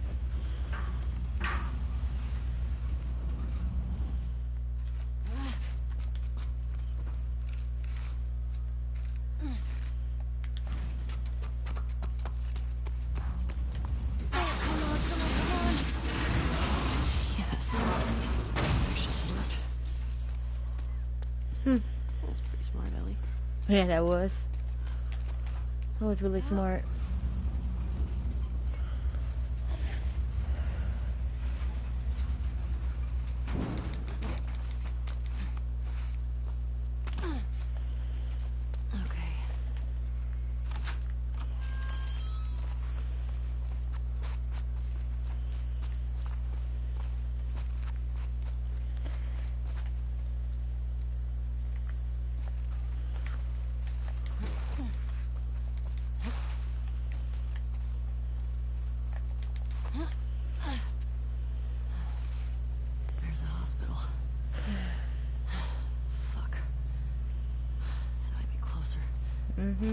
Yes. That should work. That's pretty smart, Ellie. Yeah, that was. That was really smart. Okay. There's the hospital. Fuck. Thought I'd be closer. Mm-hmm.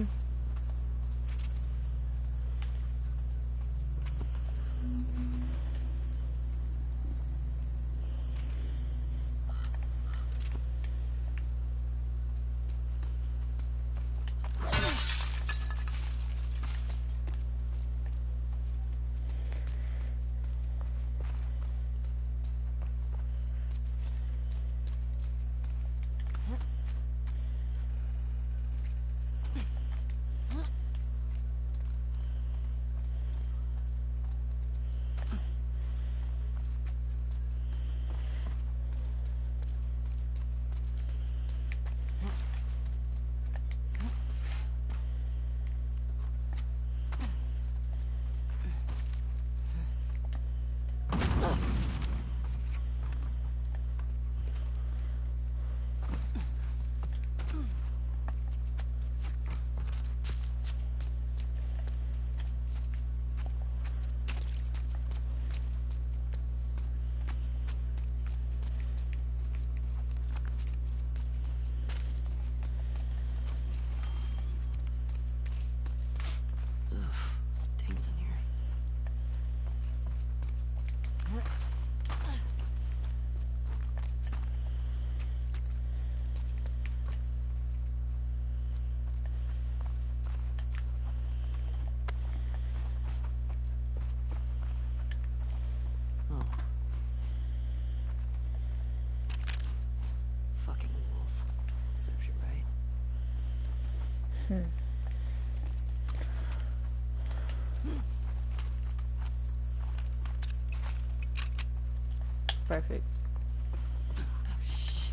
Perfect. Oh, shit.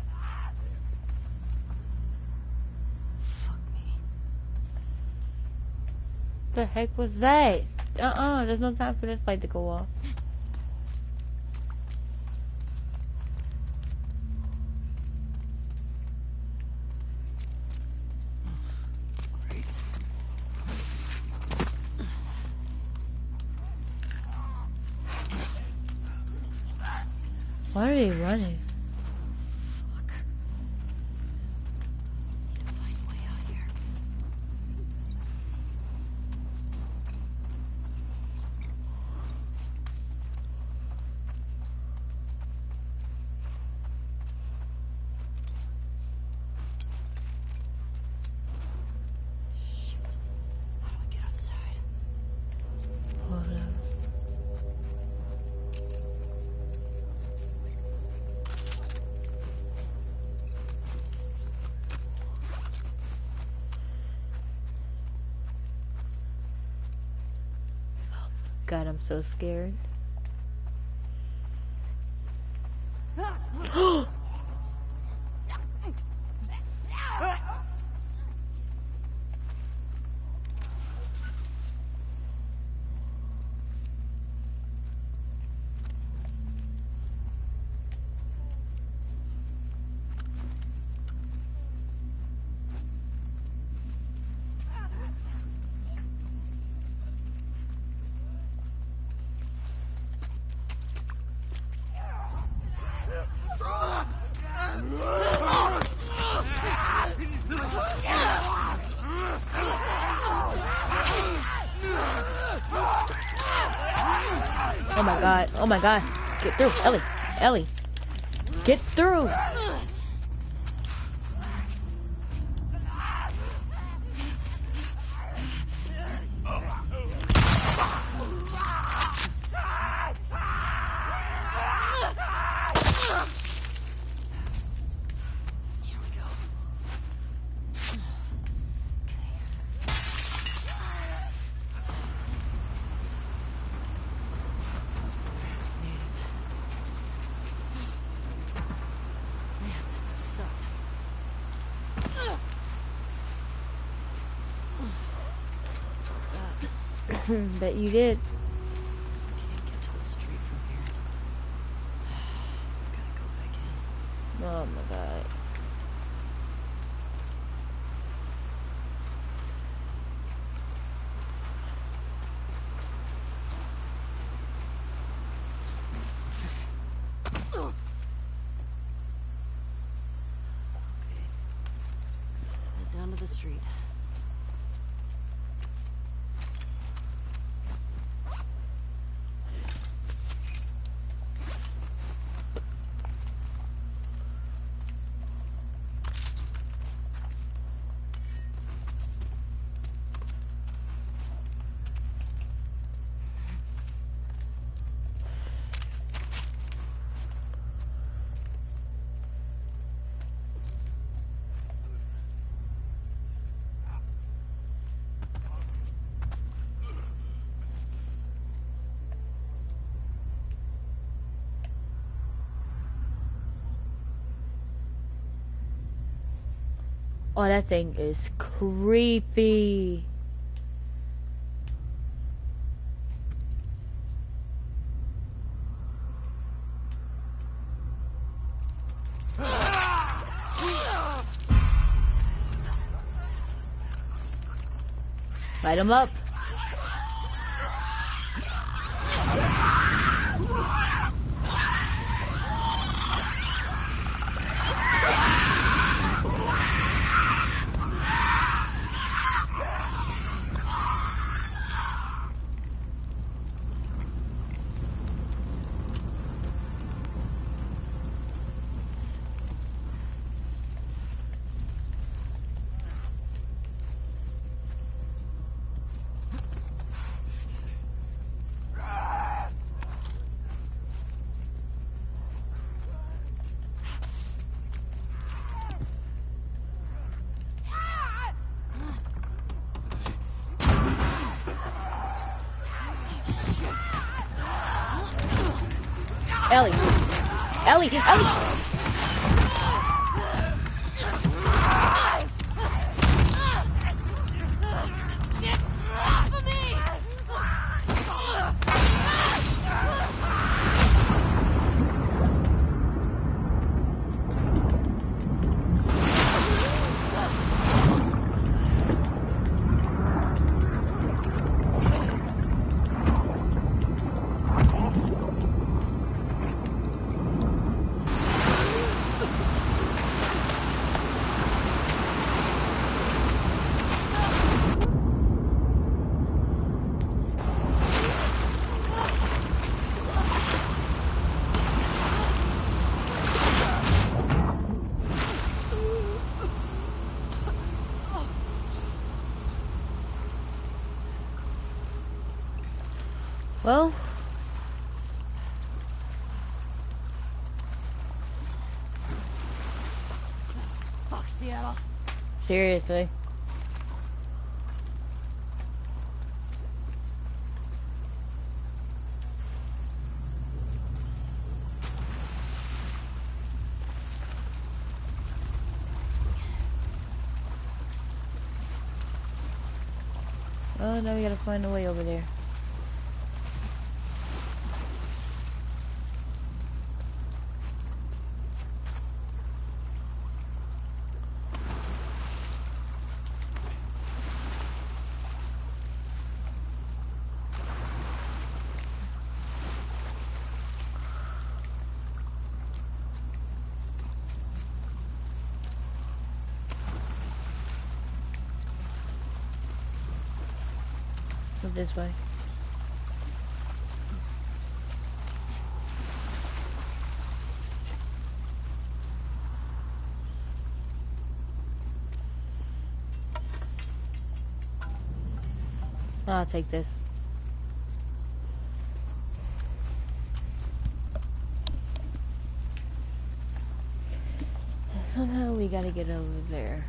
Fuck me. The heck was that? There's no time for this light to go off. Why are they running? Fuck. Need to find a way out here. Shit. How do I get outside? Hold up. God, I'm so scared. Oh my god. Oh my god. Get through. Ellie. Ellie. Get through. Here we go. Made it. Man, that sucked. Bet you did. Can't get to the street from here. Gotta go back in. Oh my god. Okay. Head down to the street. Oh, that thing is creepy. Light him up. Ellie. Ellie, Ellie. Well, Fuck, Seattle. seriously. Oh, now we gotta find a way over there. Move this way. I'll take this. Somehow we gotta get over there.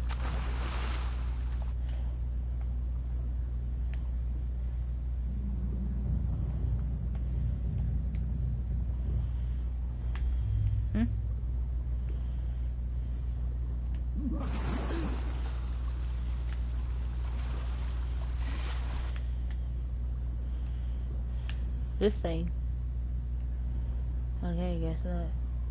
This thing. Okay, guess not.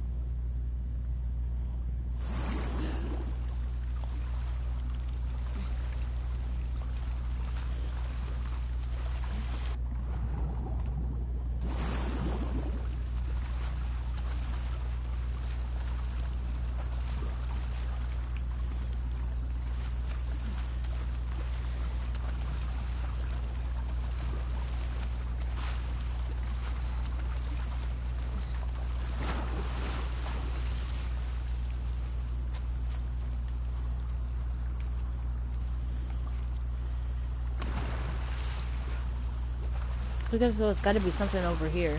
Because so it's gotta be something over here.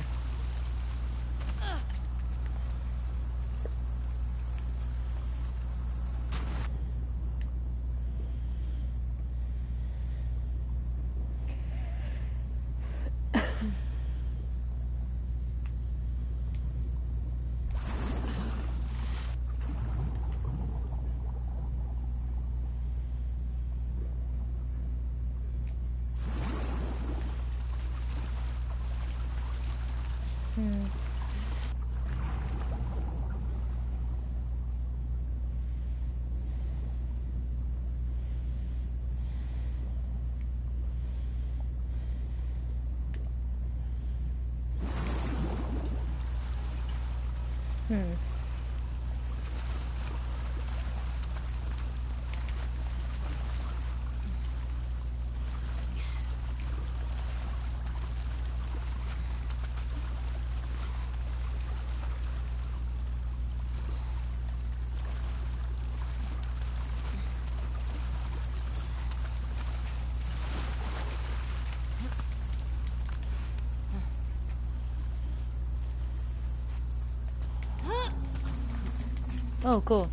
Oh, cool.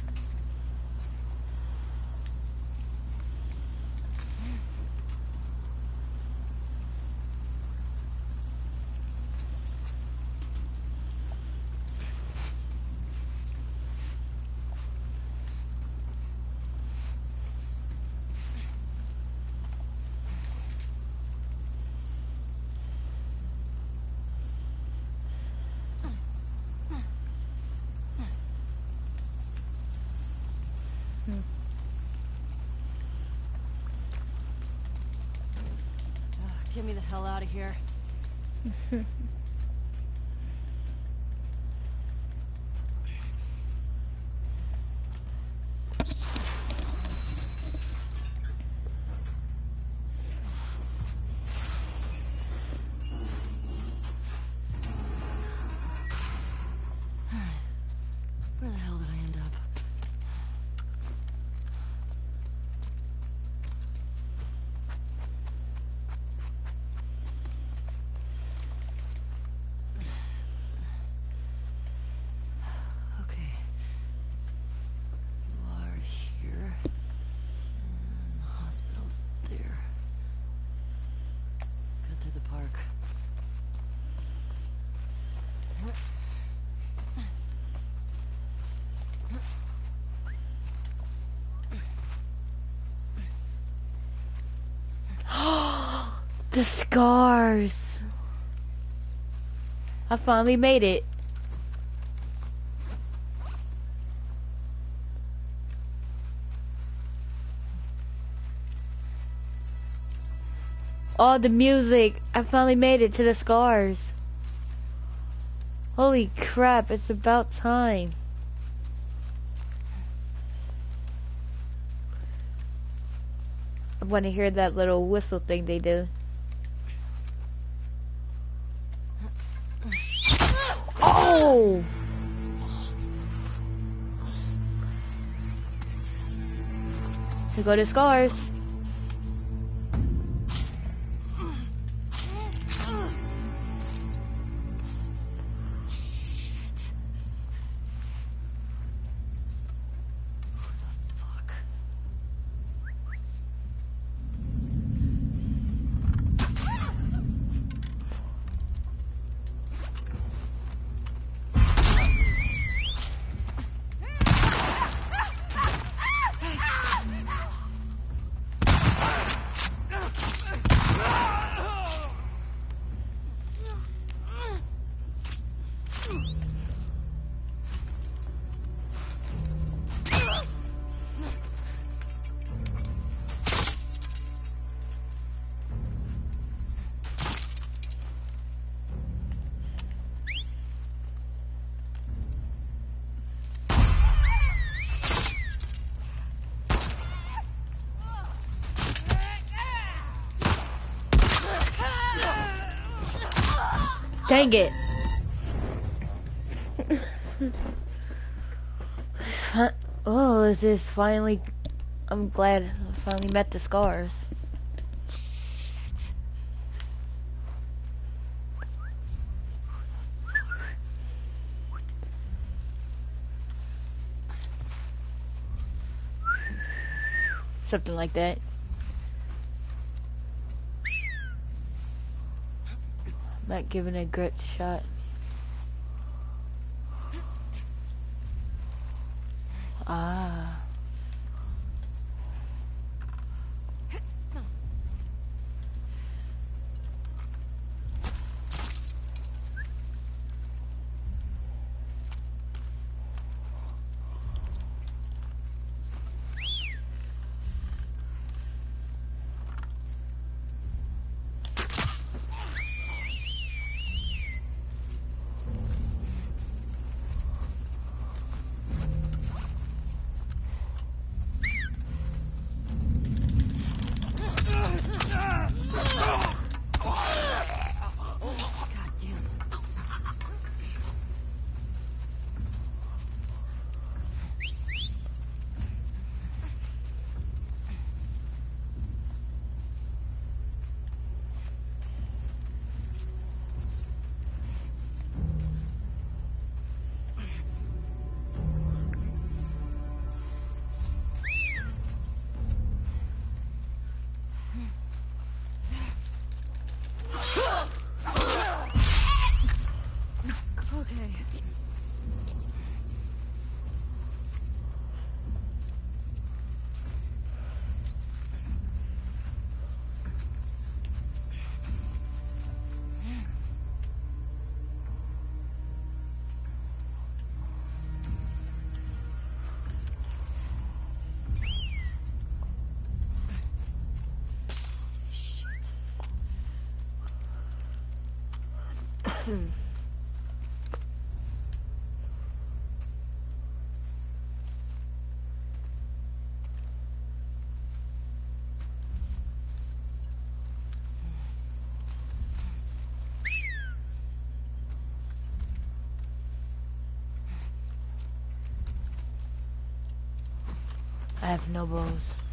Get me the hell out of here. Where the hell did I end up? Okay. You are here. And the hospital's there. Cut through the park. The scars. I finally made it. Oh, the music. I finally made it to the scars. Holy crap, it's about time. I want to hear that little whistle thing they do. Oh! To go to scars. Dang it. Oh, is this finally... I'm glad I finally met the scars. Something like that. Not giving a good shot. Ah. I have no bows.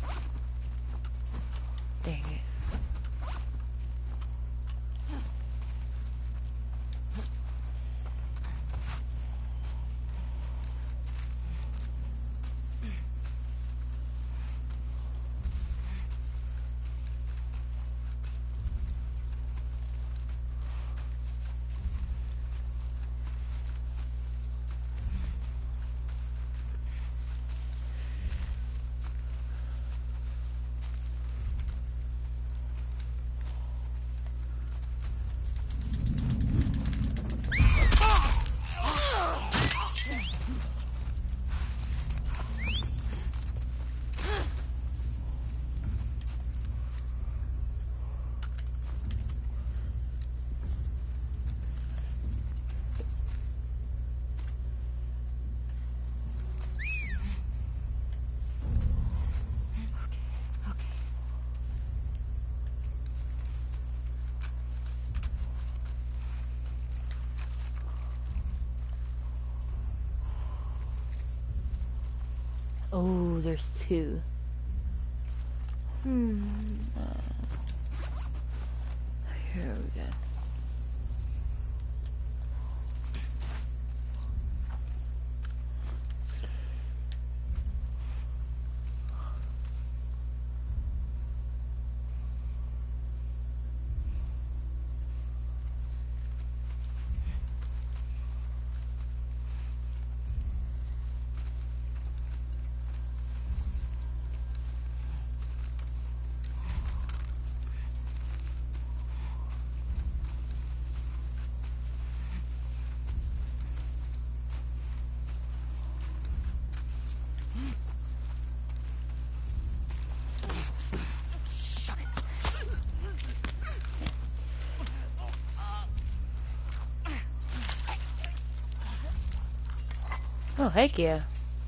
Dang it. Oh, there's two. Here we go. Oh, heck yeah.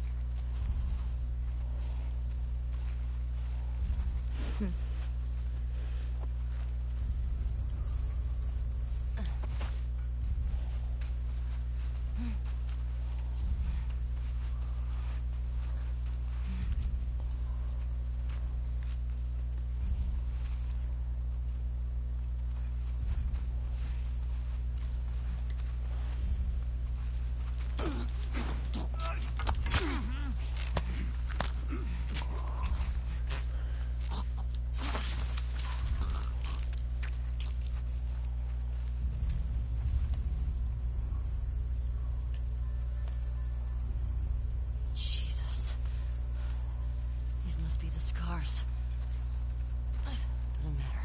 Jesus. These must be the scars. Doesn't matter.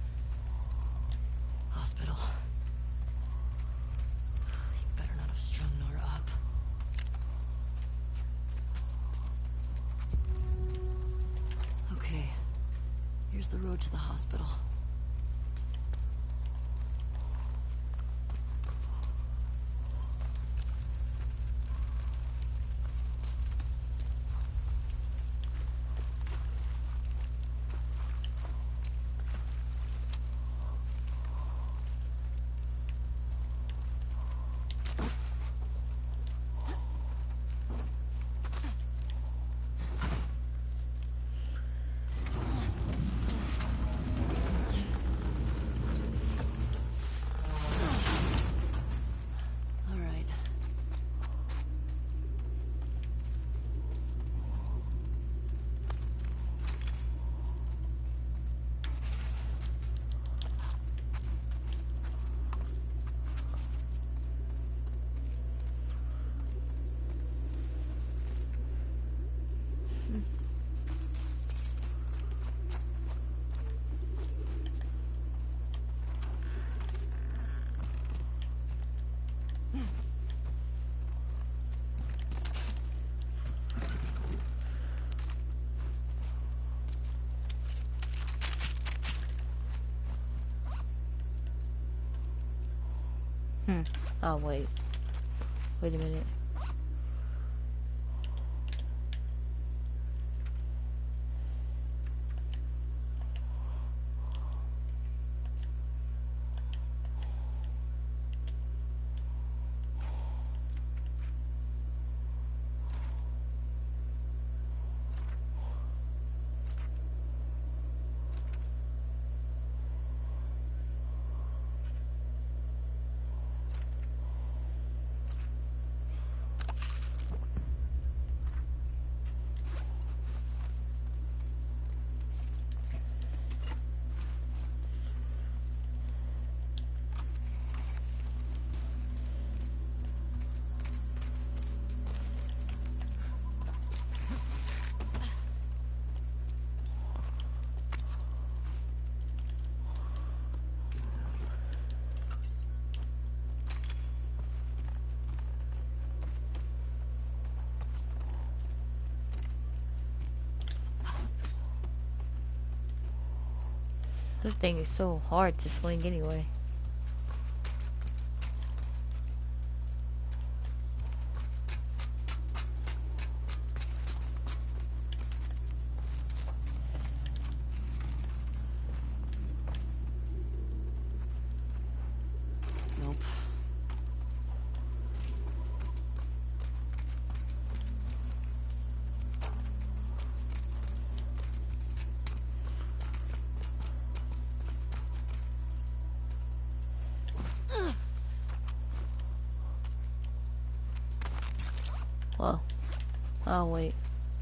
Hospital. You better not have strung Nora up. Okay. Here's the road to the hospital. Oh, wait. Wait a minute. This thing is so hard to swing anyway. Nope. Well, oh wait.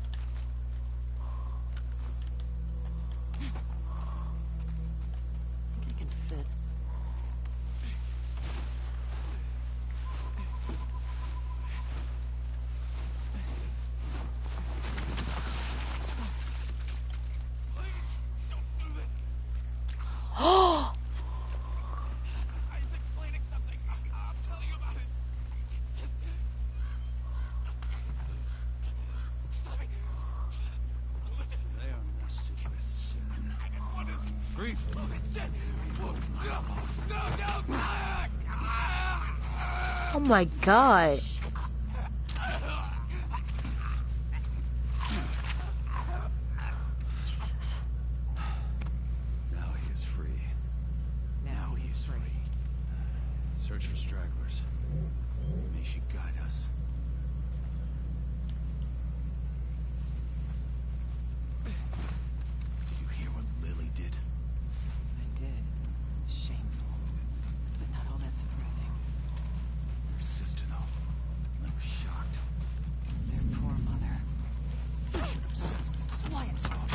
I think I can fit. Oh! Isaac's planning something. I'll tell you about it. Just... Stop it. Listen. They are messed with sin. I just want to... Grief. Oh, shit. No. Oh my god. Now he is free. Now he is free. Search for stragglers. May she guide us. Did you hear what Lily did? I did. Shameful. But not all that surprising. Her sister, though. I was shocked. Their poor mother. I should have sensed that something was off.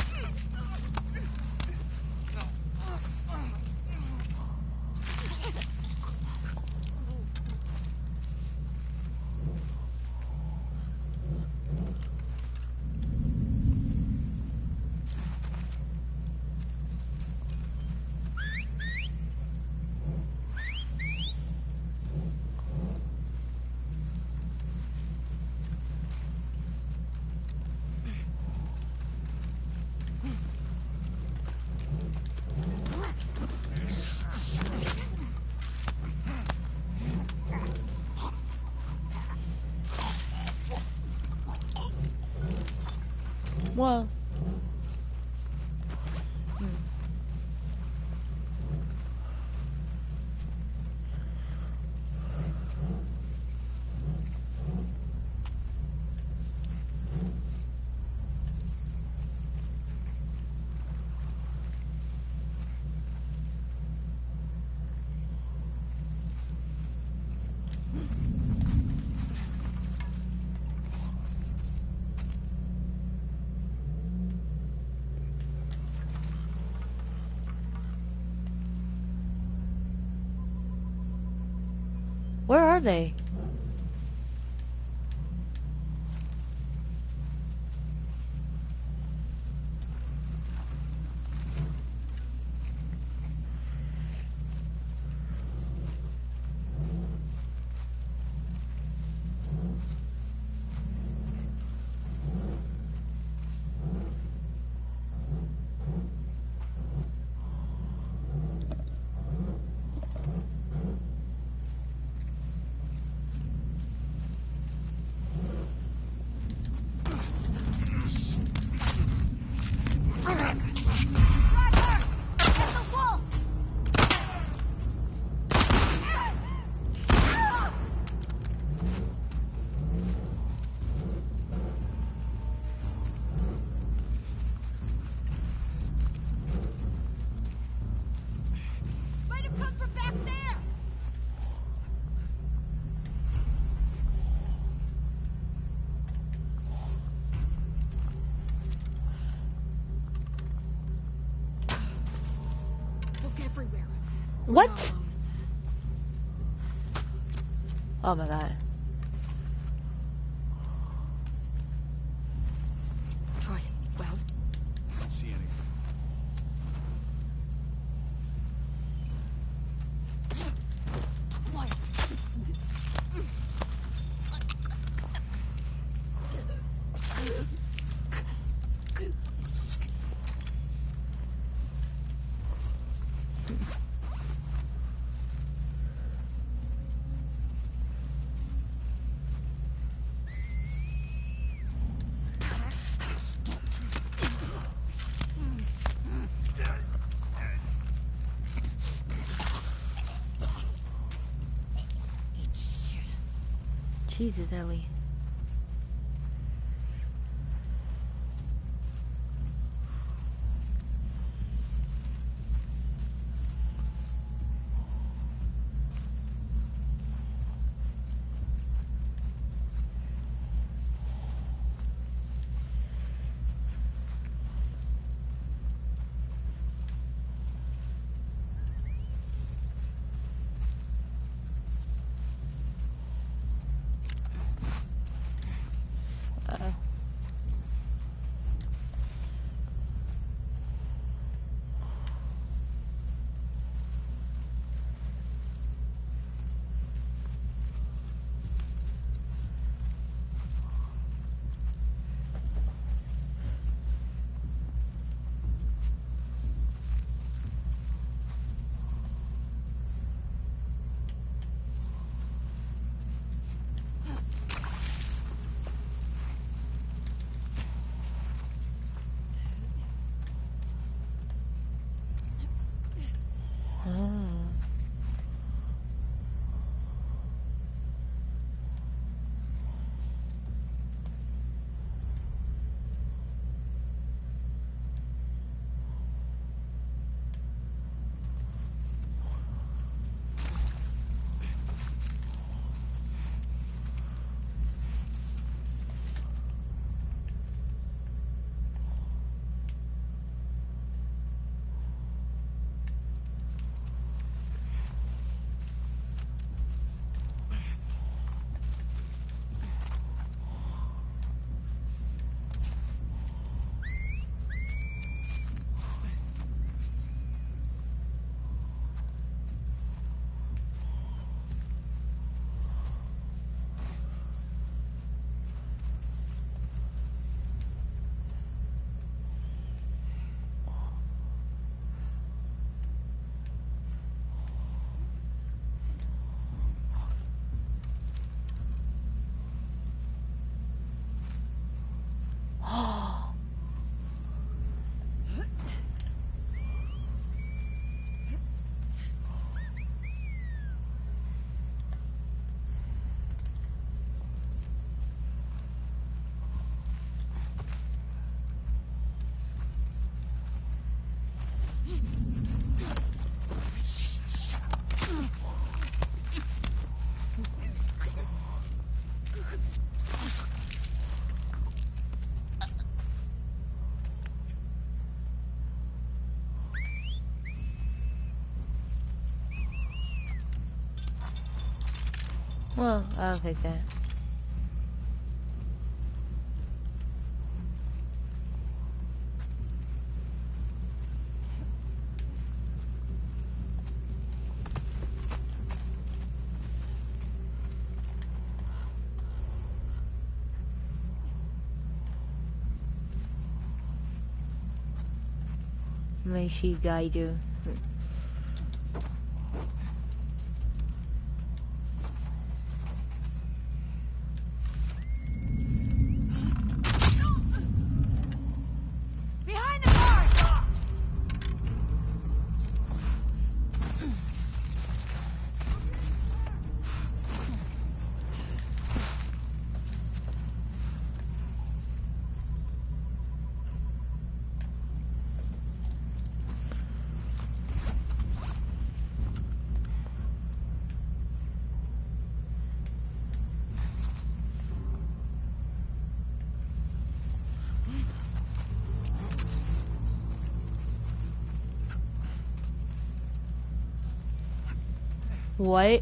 Well. Where are they? What? Oh my god. Troy, well, I don't see anything. Wyatt. Jesus, Ellie. Well, I'll take that. May she guide you. behind the car! What?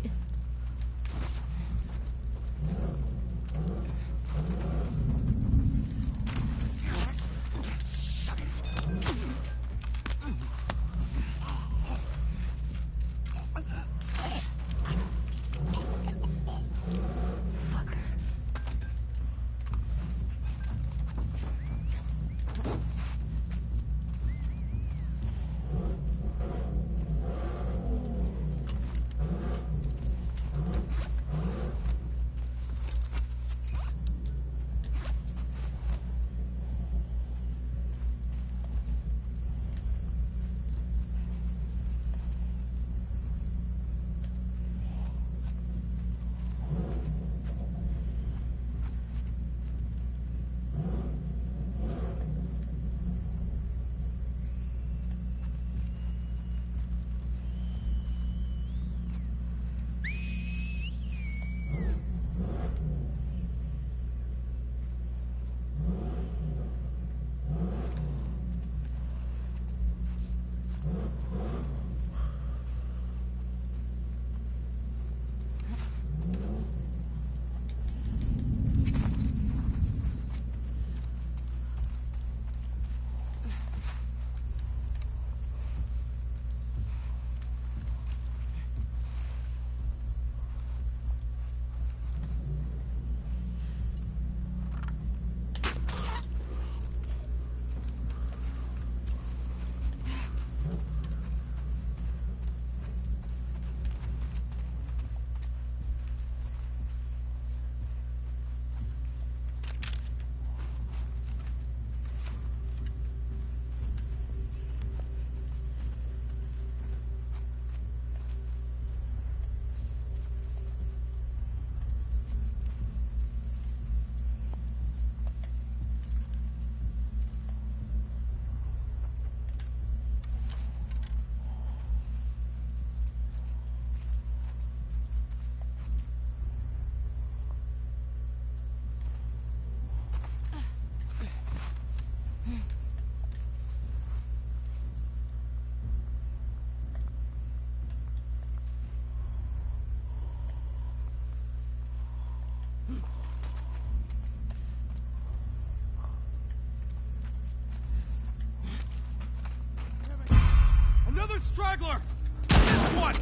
Another straggler! This one!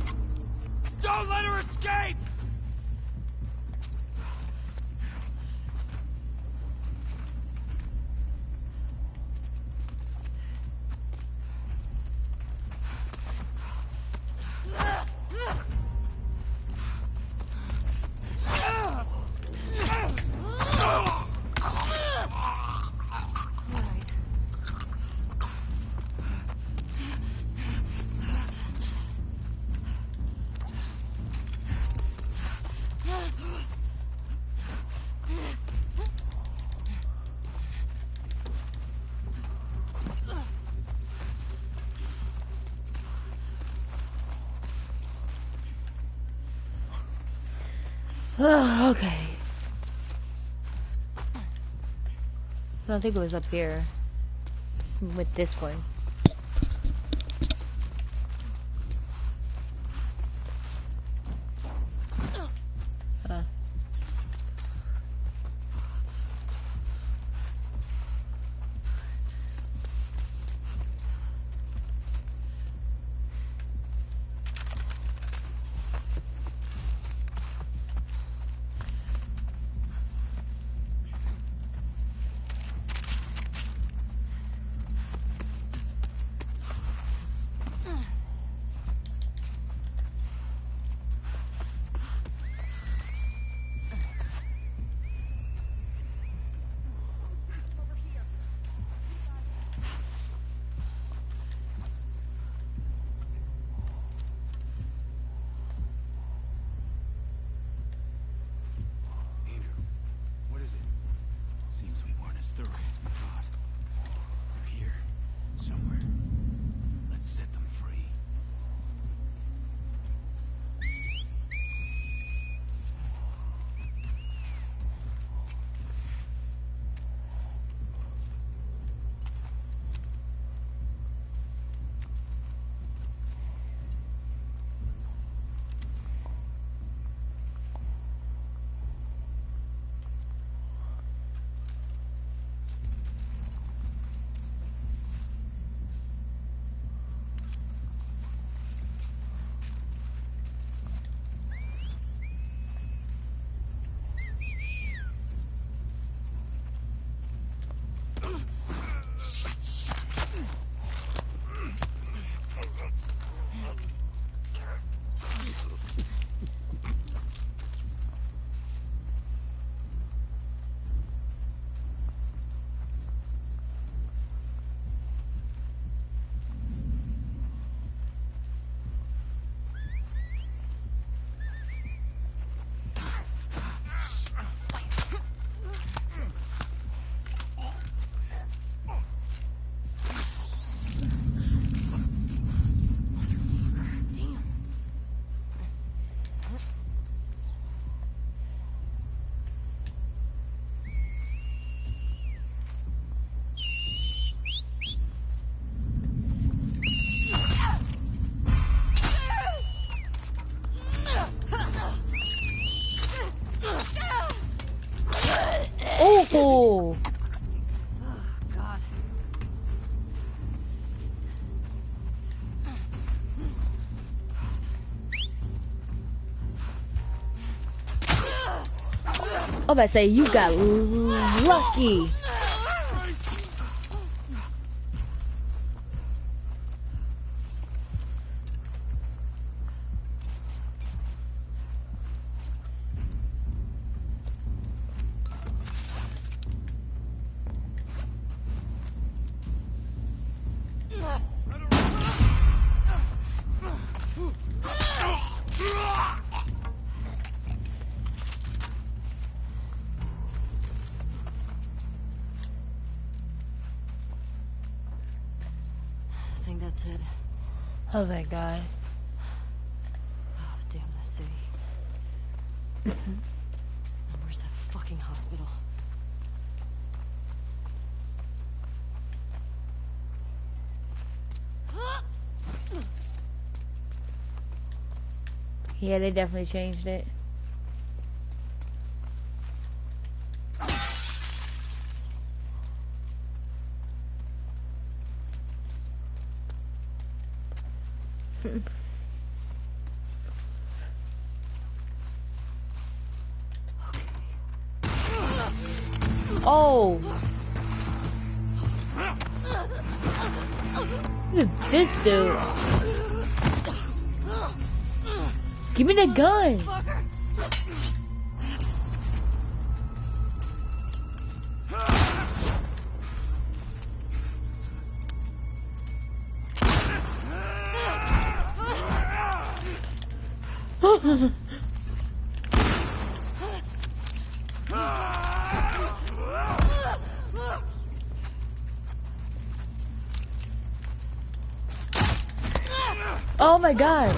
Don't let her escape! Okay. So I think it was up here with this one. I'm about to say, you got lucky. I think that's it. Oh my god. Oh, damn this city. And where's that fucking hospital? Yeah, they definitely changed it. Oh! Look at this dude. Give me the gun. Oh my god.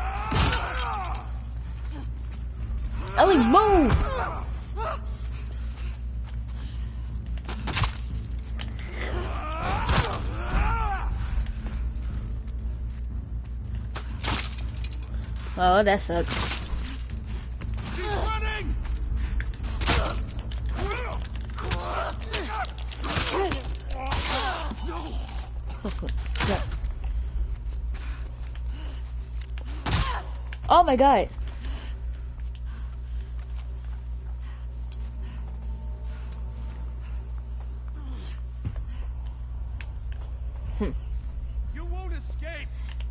Ellie, move! Oh, that sucks. She's running! Yeah. Oh my god. You won't escape!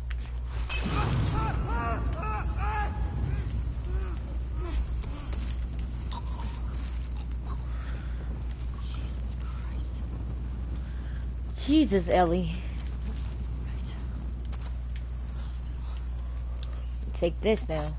Jesus, Ellie. Take this now.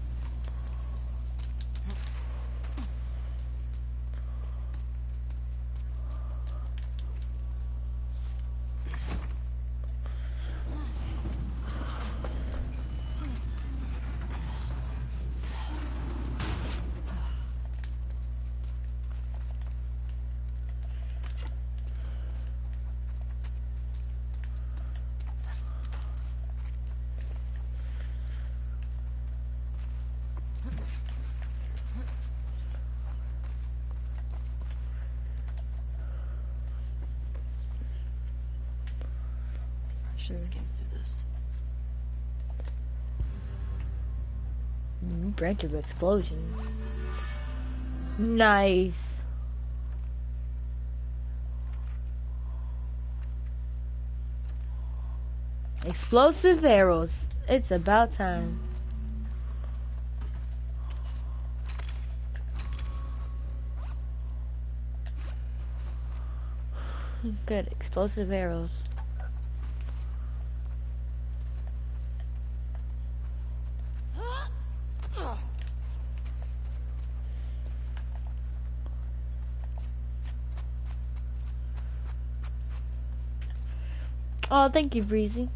I should skim through this. Branch of explosion. Nice. Explosive arrows. It's about time. Good. Explosive arrows. Oh, thank you, Breezy.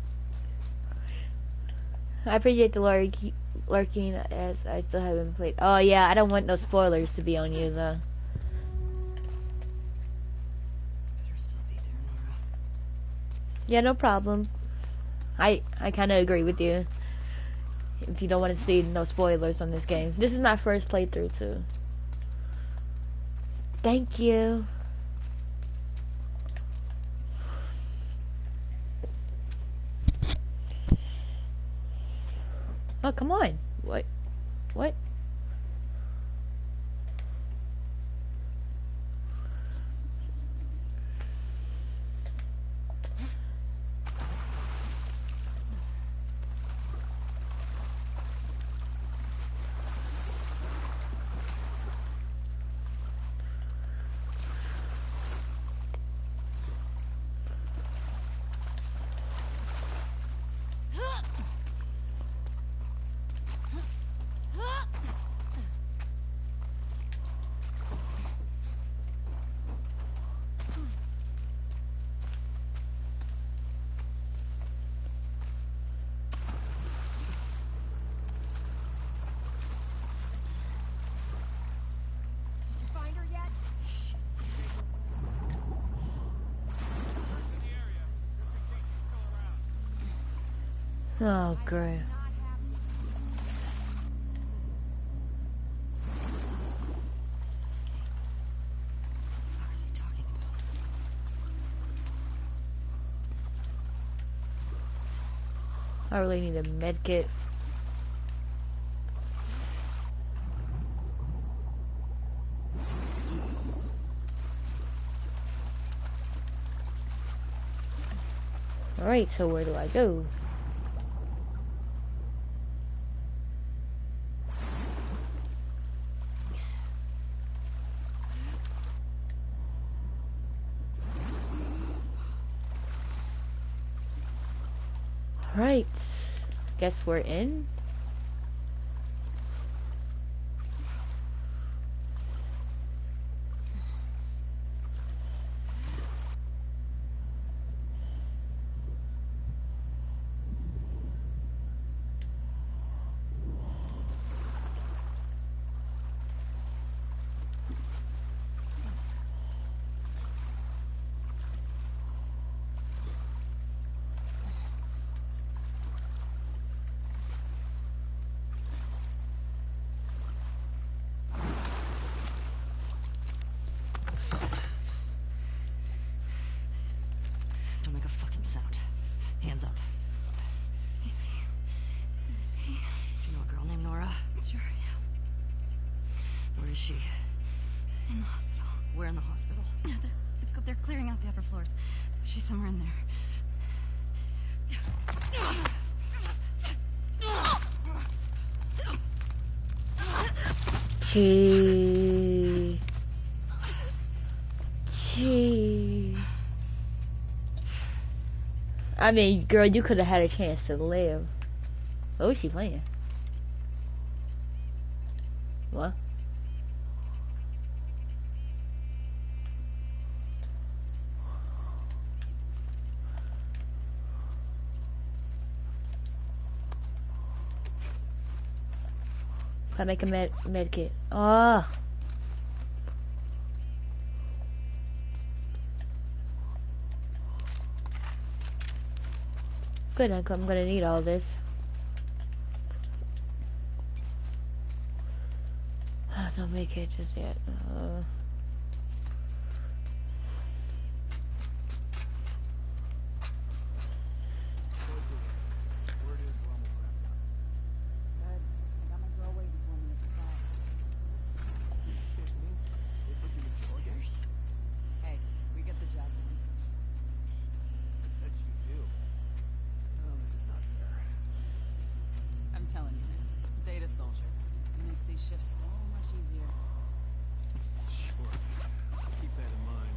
I appreciate the lurking as I still haven't played. Oh yeah, I don't want no spoilers to be on you though. Better still be there, Nora. Yeah, no problem. I kind of agree with you. If you don't want to see no spoilers on this game. This is my first playthrough too. Thank you. Oh, come on. What? What? Oh, great. What are they talking about? I really need a med kit. Alright, so where do I go? Alright, guess we're in. Don't make a fucking sound. Hands up. Easy. You know a girl named Nora? Sure, yeah. Where is she? In the hospital. Where in the hospital? Yeah, they're clearing out the upper floors. She's somewhere in there. Gee. I mean, girl, you could have had a chance to live. What was she playing? What? Can I make a med kit? Ah. Good, I'm gonna need all this. Don't make it just yet. Hey, we get the job done. That's you do. Oh, this is not fair. I'm telling you, man. Data soldier. It makes these shifts so much easier. Sure. Keep that in mind.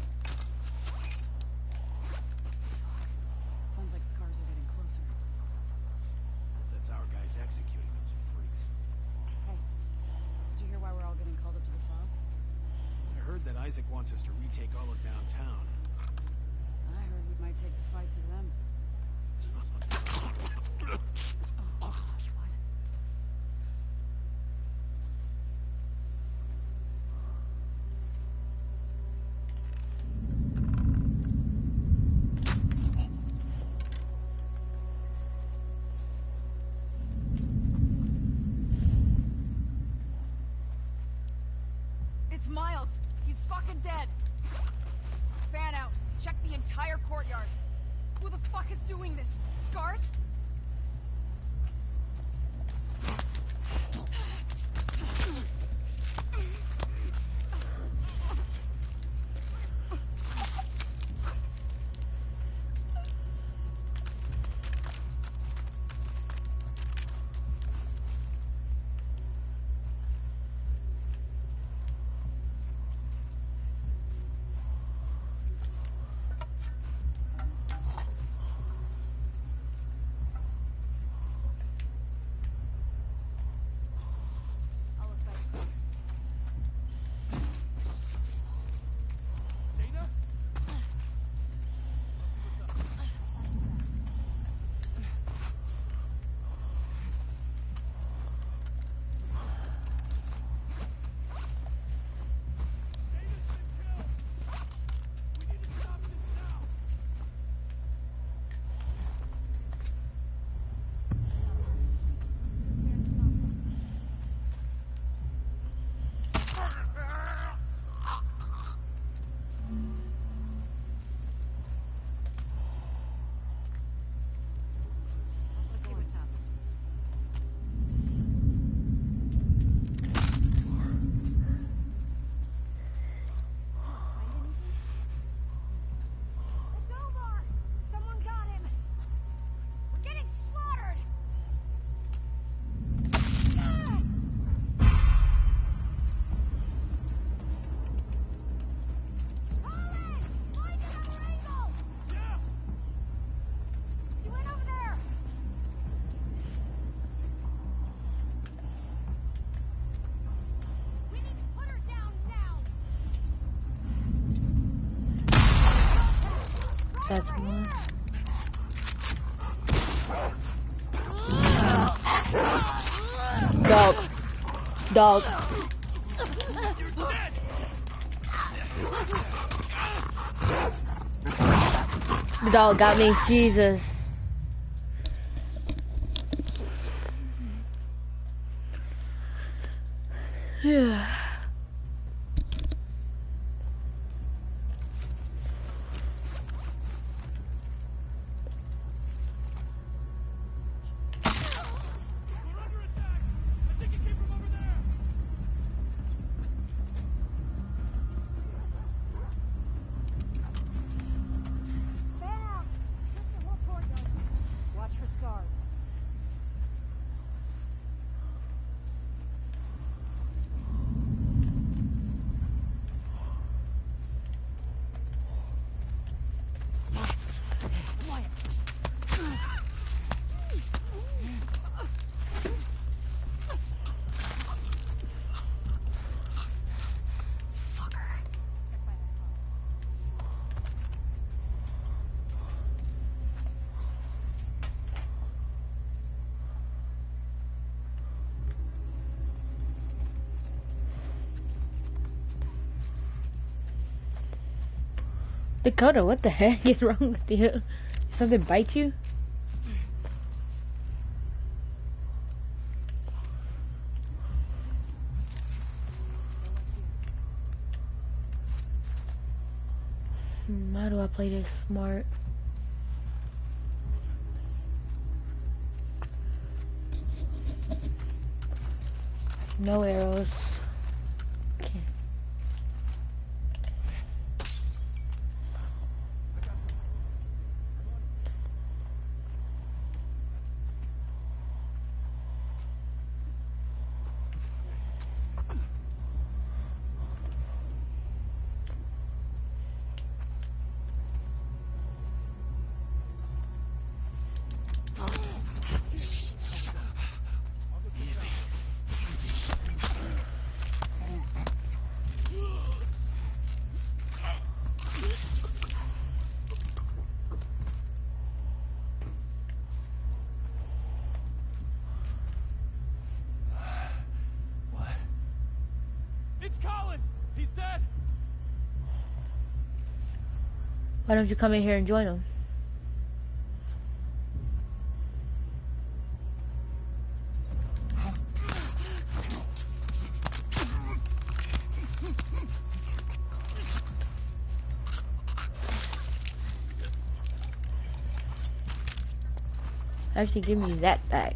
Sounds like scars are getting closer. That's our guys executing those freaks. Hey, did you hear why we're all getting called up to the fob? I heard that Isaac wants us to retake all of downtown. I heard we might take the fight to them. Oh, gosh, what? It's Miles. He's fucking dead. Fan out. Check the entire courtyard. Who the fuck is doing this? Scars? That's one. Dog. Dog. The dog got me. Jesus. Yeah. Watch for scars. Dakota, what the heck is wrong with you? Something bite you? How do I play this smart? No arrows. Okay. Why don't you come in here and join them? Actually, give me that back.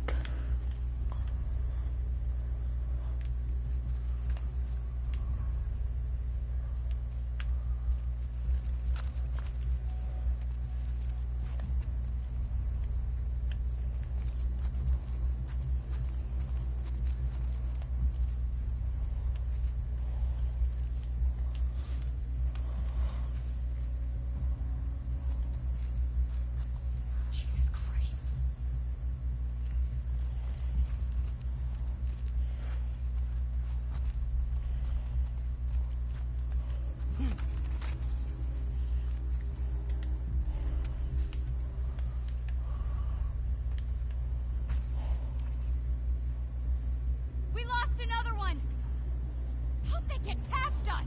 We lost another one! How'd they get past us?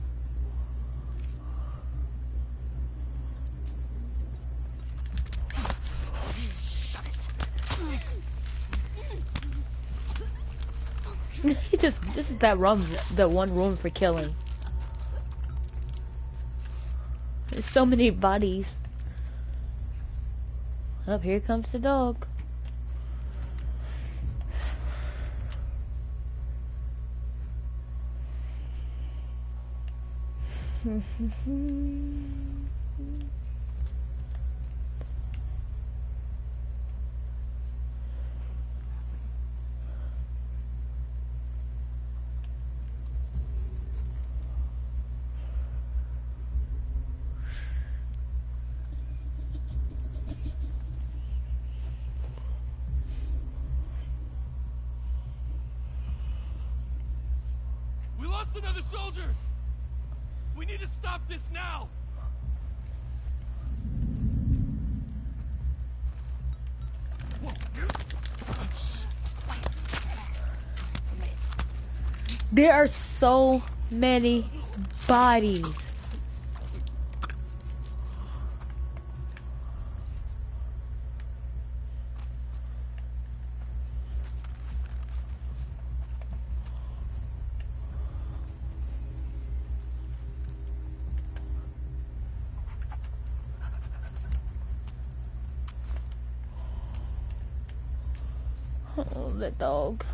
This is that room, the one room for killing. There's so many bodies. Oh, here comes the dog. We lost another soldier! We need to stop this now! There are so many bodies. Oh, that dog.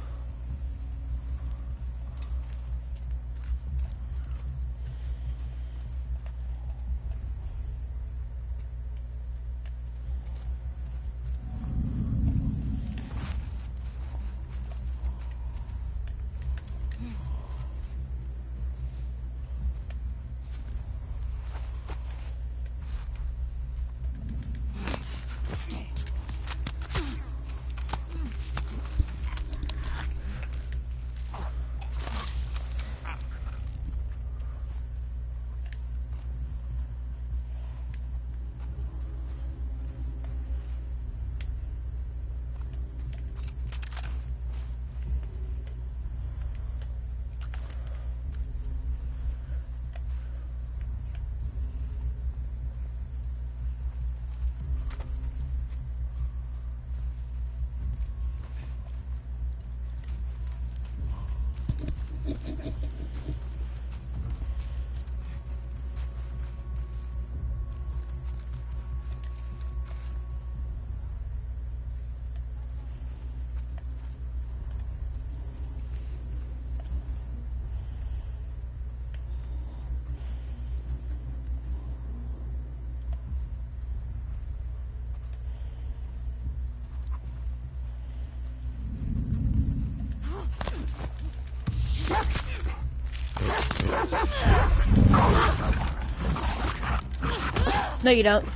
No, you don't.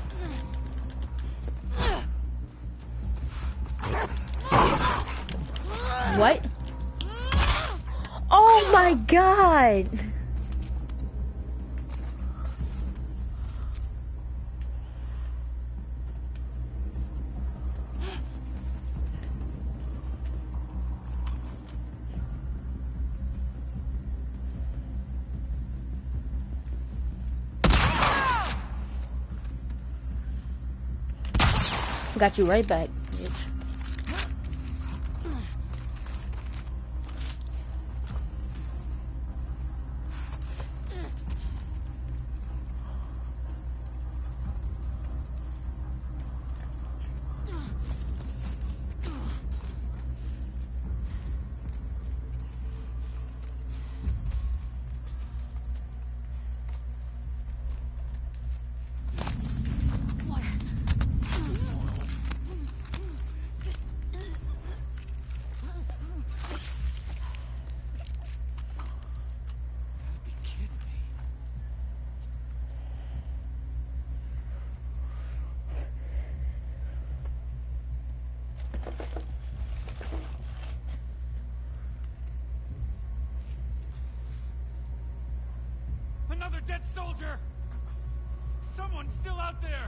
What? Oh my god! Got you right back, bitch. Another dead soldier! Someone's still out there!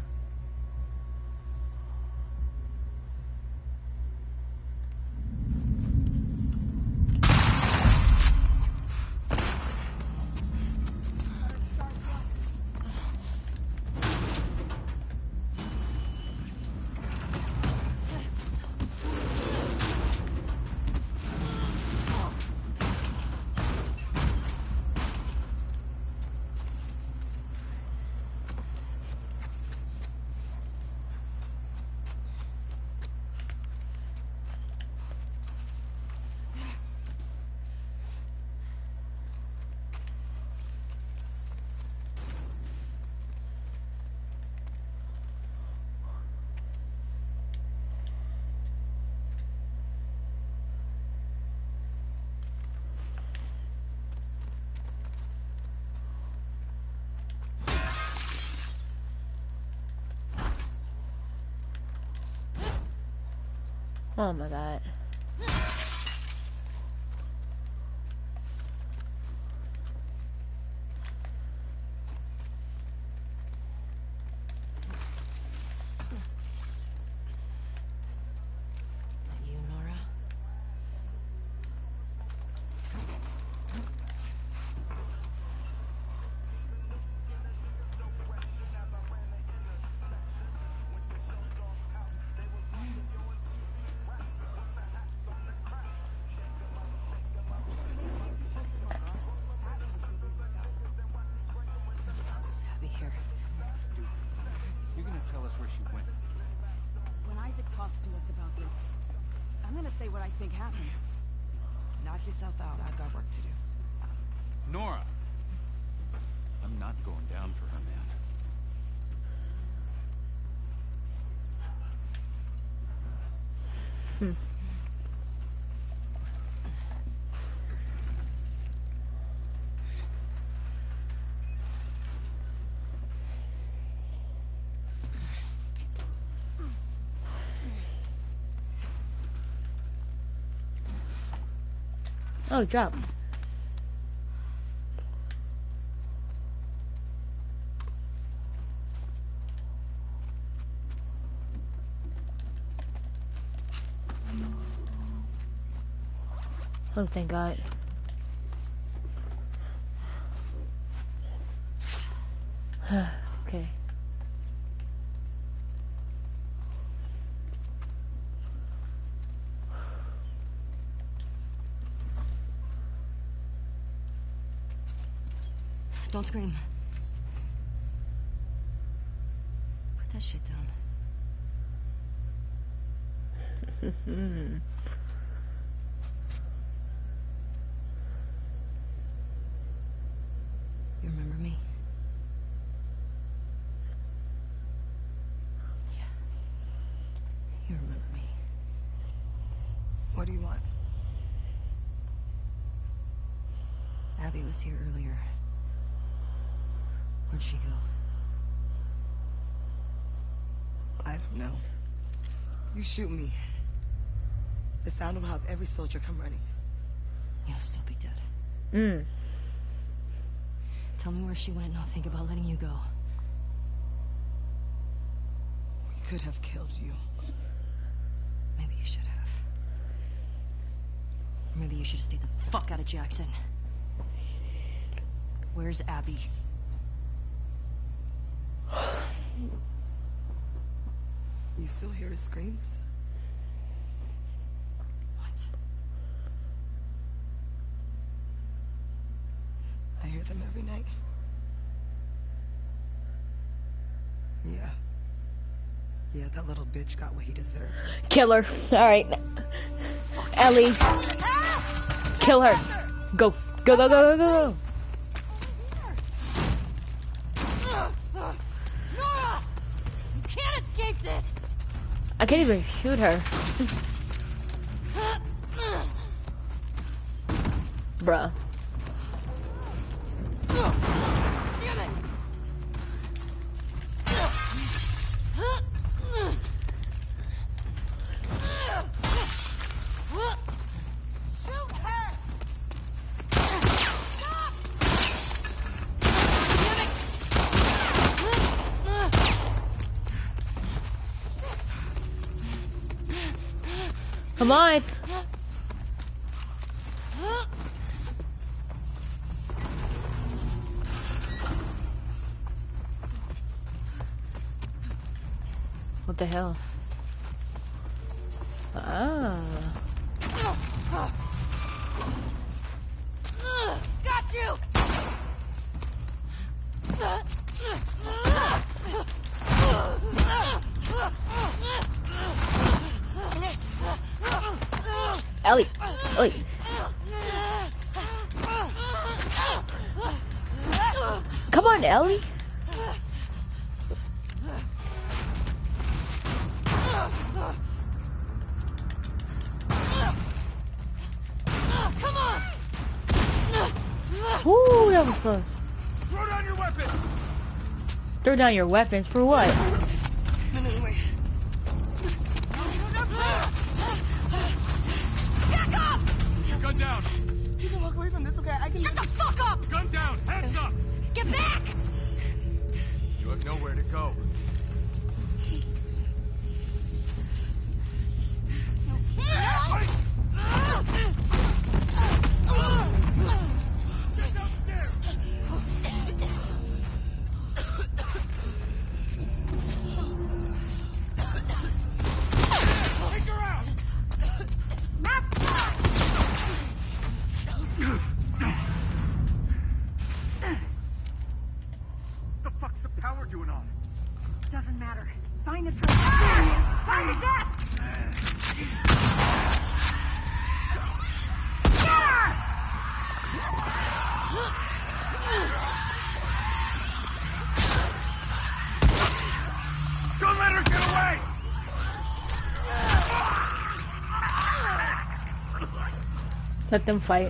Oh my god. You, Nora? tell us where she went. When Isaac talks to us about this, I'm gonna say what I think happened. Knock yourself out. I've got work to do. Nora! I'm not going down for her, man. Oh, drop. Oh, thank God. Okay. Don't scream. Put that shit down. You remember me? Yeah. You remember me. What do you want? Abby was here earlier. Where'd she go? I don't know. You shoot me. The sound will have every soldier come running. You'll still be dead. Mm. Tell me where she went and I'll think about letting you go. We could have killed you. Maybe you should have. Or maybe you should have stayed the fuck out of Jackson. Where's Abby? You still hear his screams? What? I hear them every night. Yeah. Yeah, that little bitch got what he deserved. Kill her. Alright. Ellie. Kill her. Go. Go, go, go, go, go. Nora! You can't escape this! I can't even shoot her. Bruh. Damn it! Shoot her! Stop! Damn it! Come on. What the hell? Ah. Got you! Ellie. Ellie. Come on, Ellie. Come on! Woo, that was close. Throw down your weapons! Throw down your weapons for what? No, wait. Back up! Put your gun down! You can walk away from this, okay? I can... Shut the fuck up! Gun down! Hands up! Get back! You have nowhere to go. Get downstairs! Take her out! The fuck's the power doing on? Doesn't matter. sign of her experience. Sign of death! Don't let her get away! Let them fight.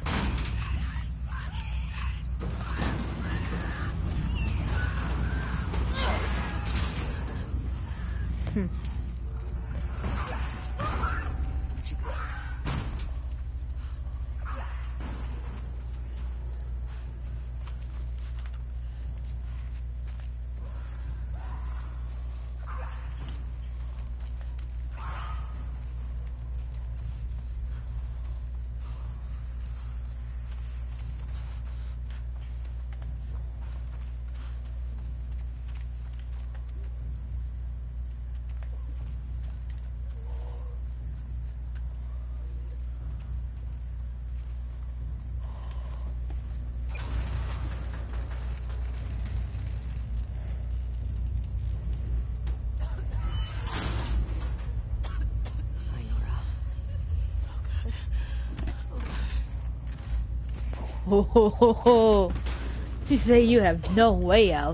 Oh, she said you have no way out.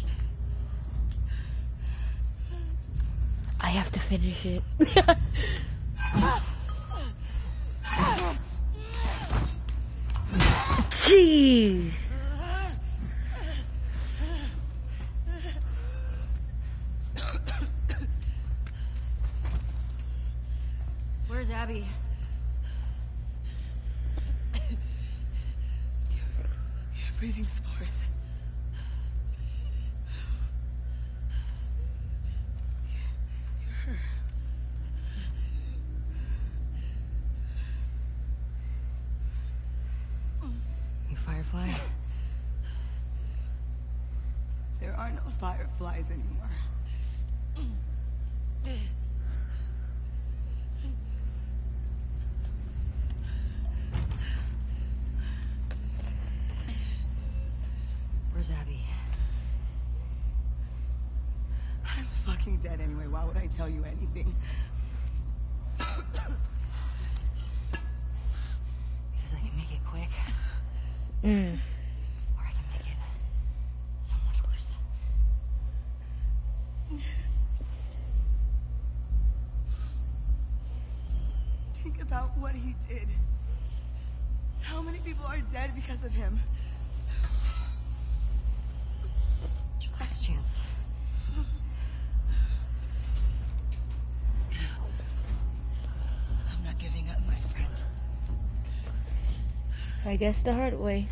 I have to finish it. Jeez. Where's Abby? Breathing sparse. You're her. You Firefly? There are no fireflies anymore. Where's Abby? I'm fucking dead anyway. Why would I tell you anything? Because I can make it quick. Or I can make it so much worse. Think about what he did. How many people are dead because of him? Last chance. I'm not giving up, my friend. I guess the hard way.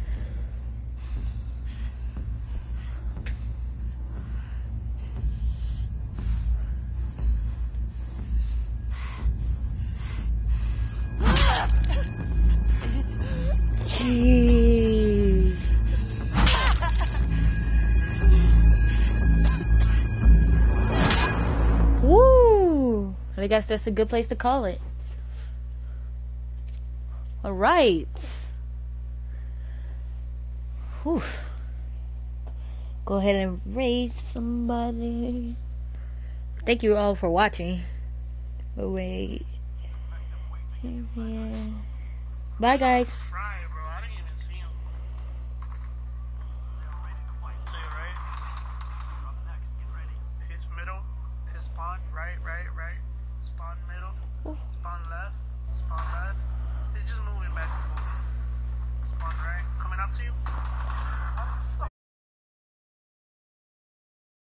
Jeez. Woo! I guess that's a good place to call it. Alright. Whew. Go ahead and raise somebody. Thank you all for watching. Wait. Yeah. Bye guys.